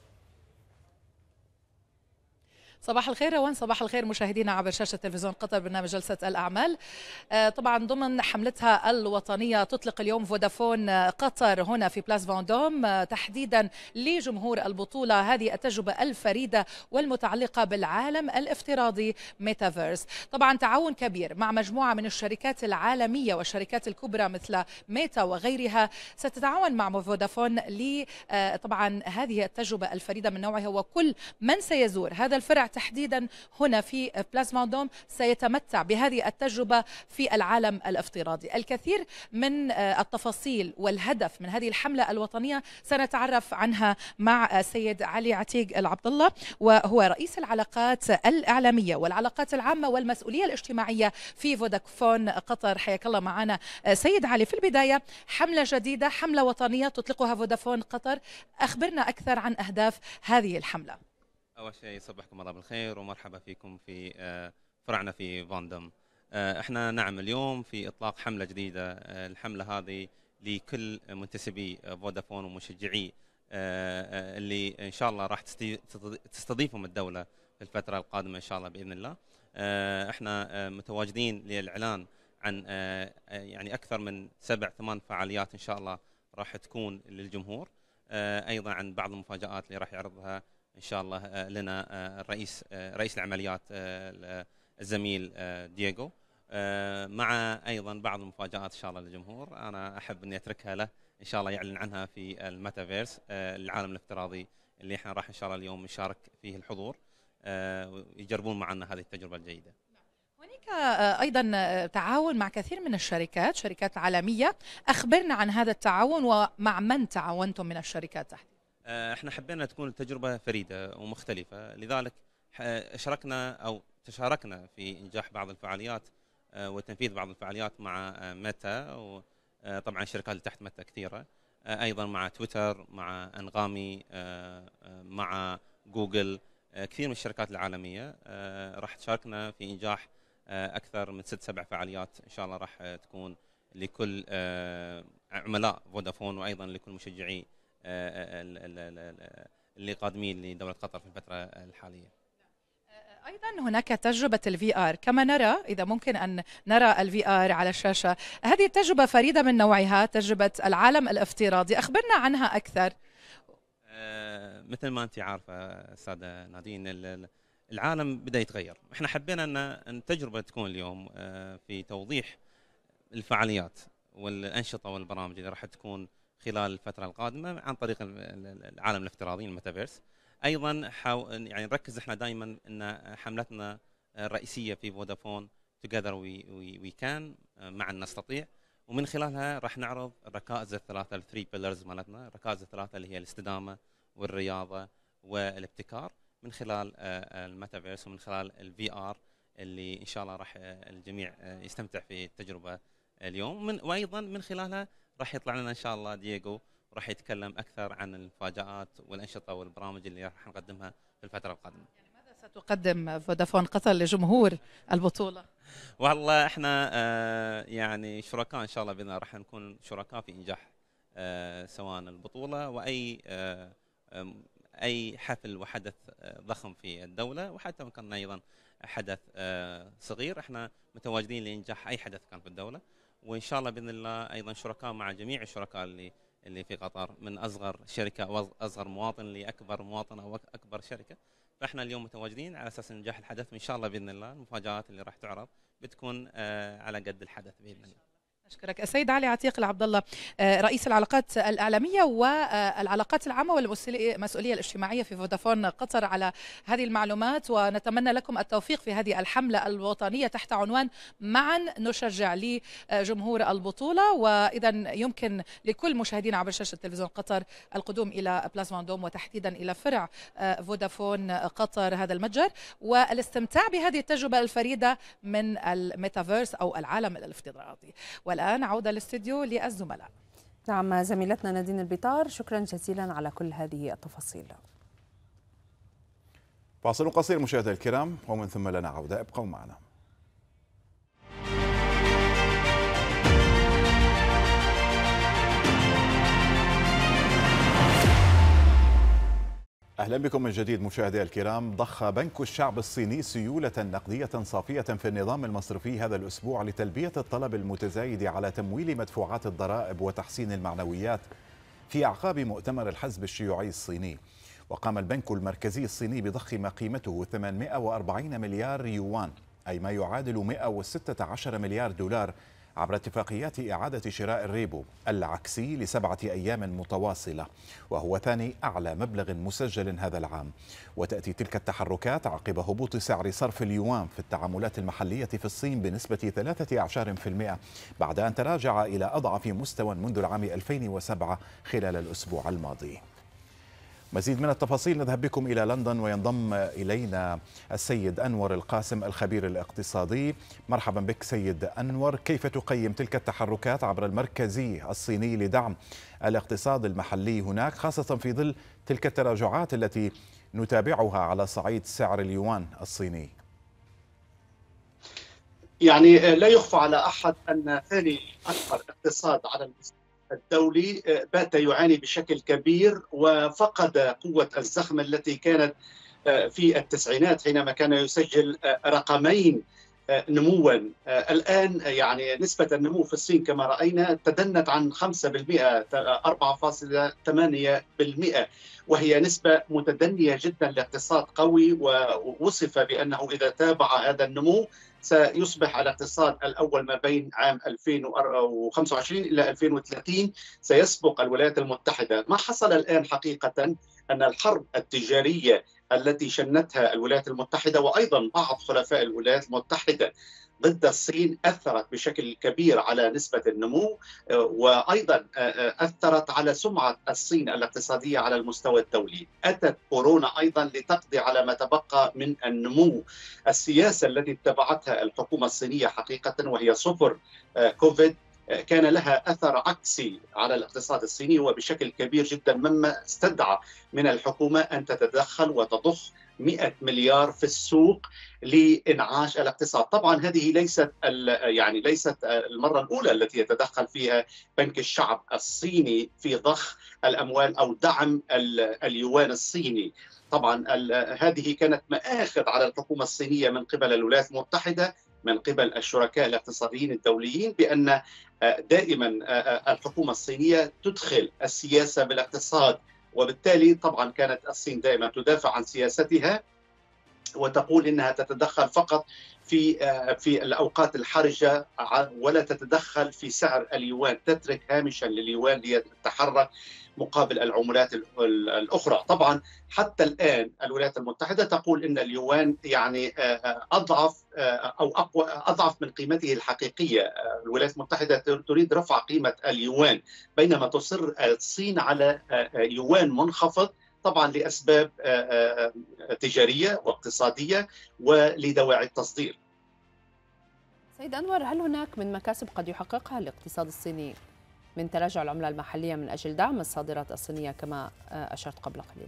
صباح الخير روان، صباح الخير مشاهدينا عبر شاشة تلفزيون قطر برنامج جلسة الأعمال. طبعا ضمن حملتها الوطنية تطلق اليوم فودافون قطر هنا في بلاس فاندوم تحديدا لجمهور البطولة هذه التجربة الفريدة والمتعلقة بالعالم الافتراضي ميتافيرس. طبعا تعاون كبير مع مجموعة من الشركات العالمية والشركات الكبرى مثل ميتا وغيرها ستتعاون مع فودافون ل طبعا هذه التجربة الفريدة من نوعها، وكل من سيزور هذا الفرع تحديدا هنا في بلاس فاندوم سيتمتع بهذه التجربة في العالم الافتراضي. الكثير من التفاصيل والهدف من هذه الحملة الوطنية سنتعرف عنها مع سيد علي عتيق العبد الله، وهو رئيس العلاقات الإعلامية والعلاقات العامة والمسؤولية الاجتماعية في فودافون قطر. حياك الله معنا سيد علي. في البداية حملة جديدة، حملة وطنية تطلقها فودافون قطر، أخبرنا أكثر عن أهداف هذه الحملة. أول شيء صبحكم الله بالخير ومرحبا فيكم في فرعنا في فاندوم. احنا نعم اليوم في إطلاق حملة جديدة. الحملة هذه لكل منتسبي فودافون ومشجعي اللي إن شاء الله راح تستضيفهم الدولة في الفترة القادمة إن شاء الله بإذن الله. احنا متواجدين للإعلان عن يعني أكثر من 7-8 فعاليات إن شاء الله راح تكون للجمهور، أيضا عن بعض المفاجآت اللي راح يعرضها إن شاء الله لنا رئيس العمليات الزميل دييغو، مع أيضا بعض المفاجآت إن شاء الله للجمهور. أنا أحب أني أتركها له إن شاء الله يعلن عنها في الميتافيرس، العالم الافتراضي اللي احنا راح إن شاء الله اليوم نشارك فيه الحضور ويجربون معنا هذه التجربة الجيدة. هناك أيضا تعاون مع كثير من الشركات، شركات عالمية، أخبرنا عن هذا التعاون ومع من تعاونتم من الشركات تحديدا؟ احنا حبينا تكون تجربة فريدة ومختلفة، لذلك تشاركنا في إنجاح بعض الفعاليات وتنفيذ بعض الفعاليات مع ميتا، وطبعا الشركات اللي تحت ميتا كثيرة، أيضا مع تويتر، مع أنغامي، مع جوجل، كثير من الشركات العالمية راح تشاركنا في إنجاح أكثر من 6-7 فعاليات إن شاء الله راح تكون لكل عملاء فودافون وأيضا لكل مشجعي اللي قادمين لدولة قطر في الفترة الحالية. أيضا هناك تجربة الفي آر، كما نرى إذا ممكن أن نرى الفي آر على الشاشة. هذه التجربة فريدة من نوعها، تجربة العالم الافتراضي، أخبرنا عنها أكثر. مثل ما أنت عارفة أستاذة نادين، العالم بدأ يتغير. احنا حبينا أن التجربة تكون اليوم في توضيح الفعاليات والأنشطة والبرامج اللي راح تكون خلال الفترة القادمة عن طريق العالم الافتراضي الميتافيرس. أيضا يعني نركز احنا دائما أن حملتنا الرئيسية في فودافون Together we can، معا نستطيع، ومن خلالها راح نعرض الركائز الثلاثة، الثري بيلرز مالتنا، الركائز الثلاثة اللي هي الاستدامة والرياضة والابتكار، من خلال الميتافيرس ومن خلال الفي آر اللي إن شاء الله راح الجميع يستمتع في التجربة اليوم. وايضا من خلالها راح يطلع لنا ان شاء الله دييغو وراح يتكلم اكثر عن المفاجآت والانشطه والبرامج اللي راح نقدمها في الفتره القادمه. يعني ماذا ستقدم فودافون قطر لجمهور البطوله؟ والله احنا يعني شركاء ان شاء الله، باذن الله راح نكون شركاء في انجاح سواء البطوله واي اي حفل وحدث ضخم في الدوله، وحتى كان ايضا حدث صغير، احنا متواجدين لانجاح اي حدث كان في الدوله، وان شاء الله باذن الله ايضا شركاء مع جميع الشركاء اللي اللي في قطر، من اصغر شركه او اصغر مواطن لاكبر مواطن او اكبر شركه. فاحنا اليوم متواجدين على اساس نجاح الحدث، وان شاء الله باذن الله المفاجات اللي راح تعرض بتكون على قد الحدث باذن الله. أشكرك السيد علي عتيق العبد الله، رئيس العلاقات الإعلامية والعلاقات العامة والمسؤولية الاجتماعية في فودافون قطر، على هذه المعلومات، ونتمنى لكم التوفيق في هذه الحملة الوطنية تحت عنوان معا نشجع لجمهور البطولة. وإذا يمكن لكل مشاهدينا عبر شاشة تلفزيون قطر القدوم إلى بلاس فاندوم وتحديدا إلى فرع فودافون قطر هذا المتجر، والاستمتاع بهذه التجربة الفريدة من الميتافيرس أو العالم الافتراضي. والآن عودة للاستوديو للزملاء. نعم زميلتنا نادين البطار، شكرا جزيلا على كل هذه التفاصيل. فاصل قصير مشاهدينا الكرام ومن ثم لنا عودة، ابقوا معنا. أهلا بكم من جديد مشاهدي الكرام. ضخ بنك الشعب الصيني سيولة نقدية صافية في النظام المصرفي هذا الأسبوع لتلبية الطلب المتزايد على تمويل مدفوعات الضرائب وتحسين المعنويات في أعقاب مؤتمر الحزب الشيوعي الصيني. وقام البنك المركزي الصيني بضخ ما قيمته 840 مليار يوان، أي ما يعادل 116 مليار دولار، عبر اتفاقيات إعادة شراء الريبو العكسي ل7 أيام متواصلة، وهو ثاني أعلى مبلغ مسجل هذا العام. وتأتي تلك التحركات عقب هبوط سعر صرف اليوان في التعاملات المحلية في الصين بنسبة 13% بعد أن تراجع إلى أضعف مستوى منذ العام 2007 خلال الأسبوع الماضي. مزيد من التفاصيل نذهب بكم إلى لندن، وينضم إلينا السيد أنور القاسم الخبير الاقتصادي. مرحبا بك سيد أنور، كيف تقيم تلك التحركات عبر المركزي الصيني لدعم الاقتصاد المحلي هناك، خاصة في ظل تلك التراجعات التي نتابعها على صعيد سعر اليوان الصيني؟ يعني لا يخفى على أحد أن ثاني أكبر اقتصاد على المستوى الدولي بات يعاني بشكل كبير، وفقد قوة الزخم التي كانت في التسعينات حينما كان يسجل رقمين نموا. الآن يعني نسبة النمو في الصين كما رأينا تدنت عن 5%، 4.8%، وهي نسبة متدنية جدا لاقتصاد قوي، ووصف بأنه إذا تابع هذا النمو سيصبح الاقتصاد الأول ما بين عام 2025 إلى 2030 سيسبق الولايات المتحدة. ما حصل الآن حقيقة أن الحرب التجارية التي شنتها الولايات المتحدة وأيضا بعض حلفاء الولايات المتحدة ضد الصين أثرت بشكل كبير على نسبة النمو، وأيضا أثرت على سمعة الصين الاقتصادية على المستوى الدولي. أتت كورونا أيضا لتقضي على ما تبقى من النمو. السياسة التي اتبعتها الحكومة الصينية حقيقة وهي صفر كوفيد كان لها أثر عكسي على الاقتصاد الصيني وبشكل كبير جدا، مما استدعى من الحكومة أن تتدخل وتضخ 100 مليار في السوق لإنعاش الاقتصاد. طبعا هذه ليست المرة الأولى التي يتدخل فيها بنك الشعب الصيني في ضخ الأموال أو دعم اليوان الصيني. طبعا هذه كانت مآخذ على الحكومة الصينية من قبل الولايات المتحدة، من قبل الشركاء الاقتصاديين الدوليين، بأن دائما الحكومة الصينية تدخل السياسة بالاقتصاد، وبالتالي طبعا كانت الصين دائما تدافع عن سياستها وتقول إنها تتدخل فقط في الأوقات الحرجة ولا تتدخل في سعر اليوان، تترك هامشا لليوان ليتحرك مقابل العملات الأخرى. طبعا حتى الآن الولايات المتحدة تقول إن اليوان يعني أضعف من قيمته الحقيقية. الولايات المتحدة تريد رفع قيمة اليوان، بينما تصر الصين على يوان منخفض، طبعا لأسباب تجارية واقتصادية ولدواعي التصدير. سيد أنور، هل هناك من مكاسب قد يحققها الاقتصاد الصيني من تراجع العملة المحلية من أجل دعم الصادرات الصينية كما أشرت قبل قليل؟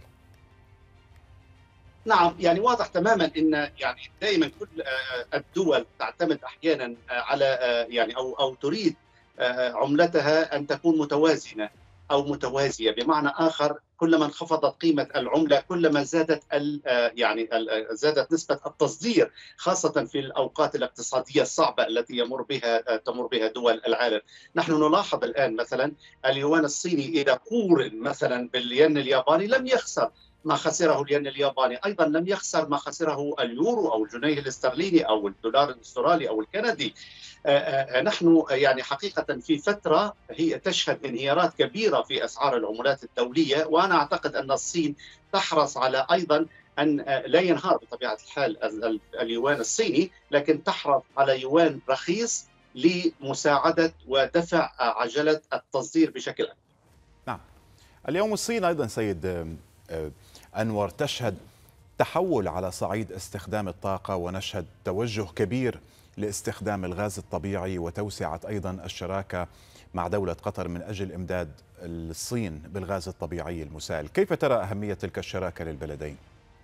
نعم، يعني واضح تماما ان يعني دائما كل الدول تعتمد احيانا على يعني او تريد عملتها ان تكون متوازنه. أو متوازية، بمعنى آخر كلما انخفضت قيمة العملة كلما زادت زادت نسبة التصدير، خاصة في الأوقات الاقتصادية الصعبة التي تمر بها دول العالم. نحن نلاحظ الآن مثلا اليوان الصيني إذا قورن مثلا بالين الياباني لم يخسر ما خسره الين الياباني، أيضا لم يخسر ما خسره اليورو أو الجنيه الاسترليني أو الدولار الأسترالي أو الكندي. نحن يعني حقيقة في فترة هي تشهد انهيارات كبيرة في أسعار العملات الدولية، وأنا أعتقد أن الصين تحرص على أيضا أن لا ينهار بطبيعة الحال اليوان الصيني، لكن تحرص على يوان رخيص لمساعدة ودفع عجلة التصدير بشكل أكبر. نعم. اليوم الصين أيضا سيد أنور تشهد تحول على صعيد استخدام الطاقة، ونشهد توجه كبير لاستخدام الغاز الطبيعي وتوسعة أيضا الشراكة مع دولة قطر من أجل إمداد الصين بالغاز الطبيعي المسال. كيف ترى أهمية تلك الشراكة للبلدين؟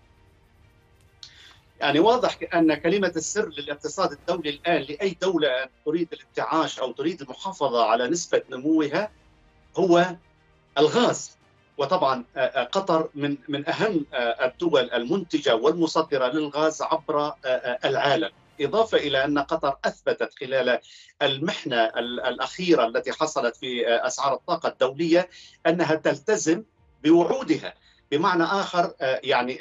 يعني واضح أن كلمة السر للاقتصاد الدولي الآن لأي دولة تريد الانتعاش أو تريد المحافظة على نسبة نموها هو الغاز. وطبعا قطر من أهم الدول المنتجة والمصدرة للغاز عبر العالم، إضافة إلى أن قطر أثبتت خلال المحنة الأخيرة التي حصلت في أسعار الطاقة الدولية أنها تلتزم بوعودها. بمعنى آخر يعني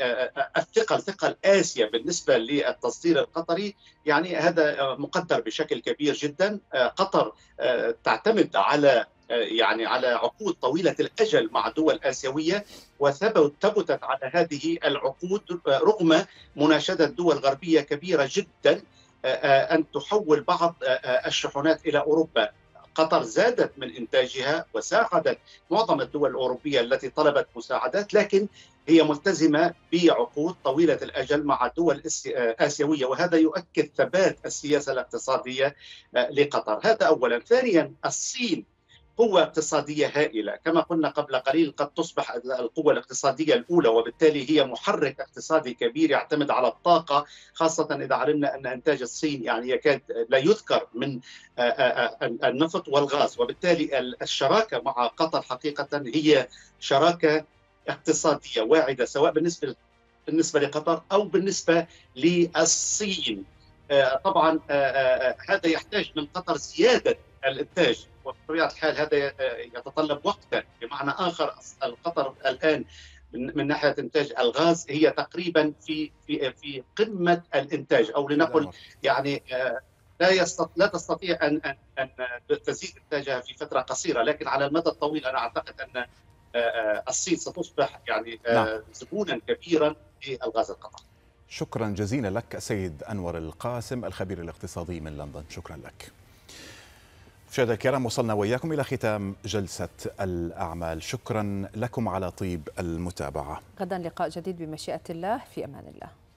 ثقل آسيا بالنسبة للتصدير القطري يعني هذا مقدر بشكل كبير جدا. قطر تعتمد على على عقود طويلة الأجل مع دول آسيوية، وثبتت على هذه العقود رغم مناشدة دول غربية كبيرة جدا أن تحول بعض الشحنات إلى أوروبا. قطر زادت من إنتاجها وساعدت معظم الدول الأوروبية التي طلبت مساعدات، لكن هي ملتزمة بعقود طويلة الأجل مع دول آسيوية، وهذا يؤكد ثبات السياسة الاقتصادية لقطر. هذا أولا. ثانيا، الصين قوة اقتصادية هائلة، كما قلنا قبل قليل قد تصبح القوة الاقتصادية الأولى، وبالتالي هي محرك اقتصادي كبير يعتمد على الطاقة، خاصة إذا علمنا أن إنتاج الصين يعني يكاد لا يذكر من النفط والغاز، وبالتالي الشراكة مع قطر حقيقة هي شراكة اقتصادية واعدة سواء بالنسبة لقطر أو بالنسبة للصين. طبعا هذا يحتاج من قطر زيادة الإنتاج، وبطبيعة الحال هذا يتطلب وقتا. بمعنى آخر قطر الآن من ناحية إنتاج الغاز هي تقريبا في قمة الإنتاج، أو لنقل يعني لا تستطيع أن تزيد إنتاجها في فترة قصيرة، لكن على المدى الطويل أنا أعتقد أن الصين ستصبح يعني زبونا كبيرا للغاز القطري. شكرا جزيلا لك سيد أنور القاسم الخبير الاقتصادي من لندن، شكرا لك. مشاهدينا الكرام، وصلنا وإياكم إلى ختام جلسة الأعمال، شكرا لكم على طيب المتابعة. غدا لقاء جديد بمشيئة الله، في أمان الله.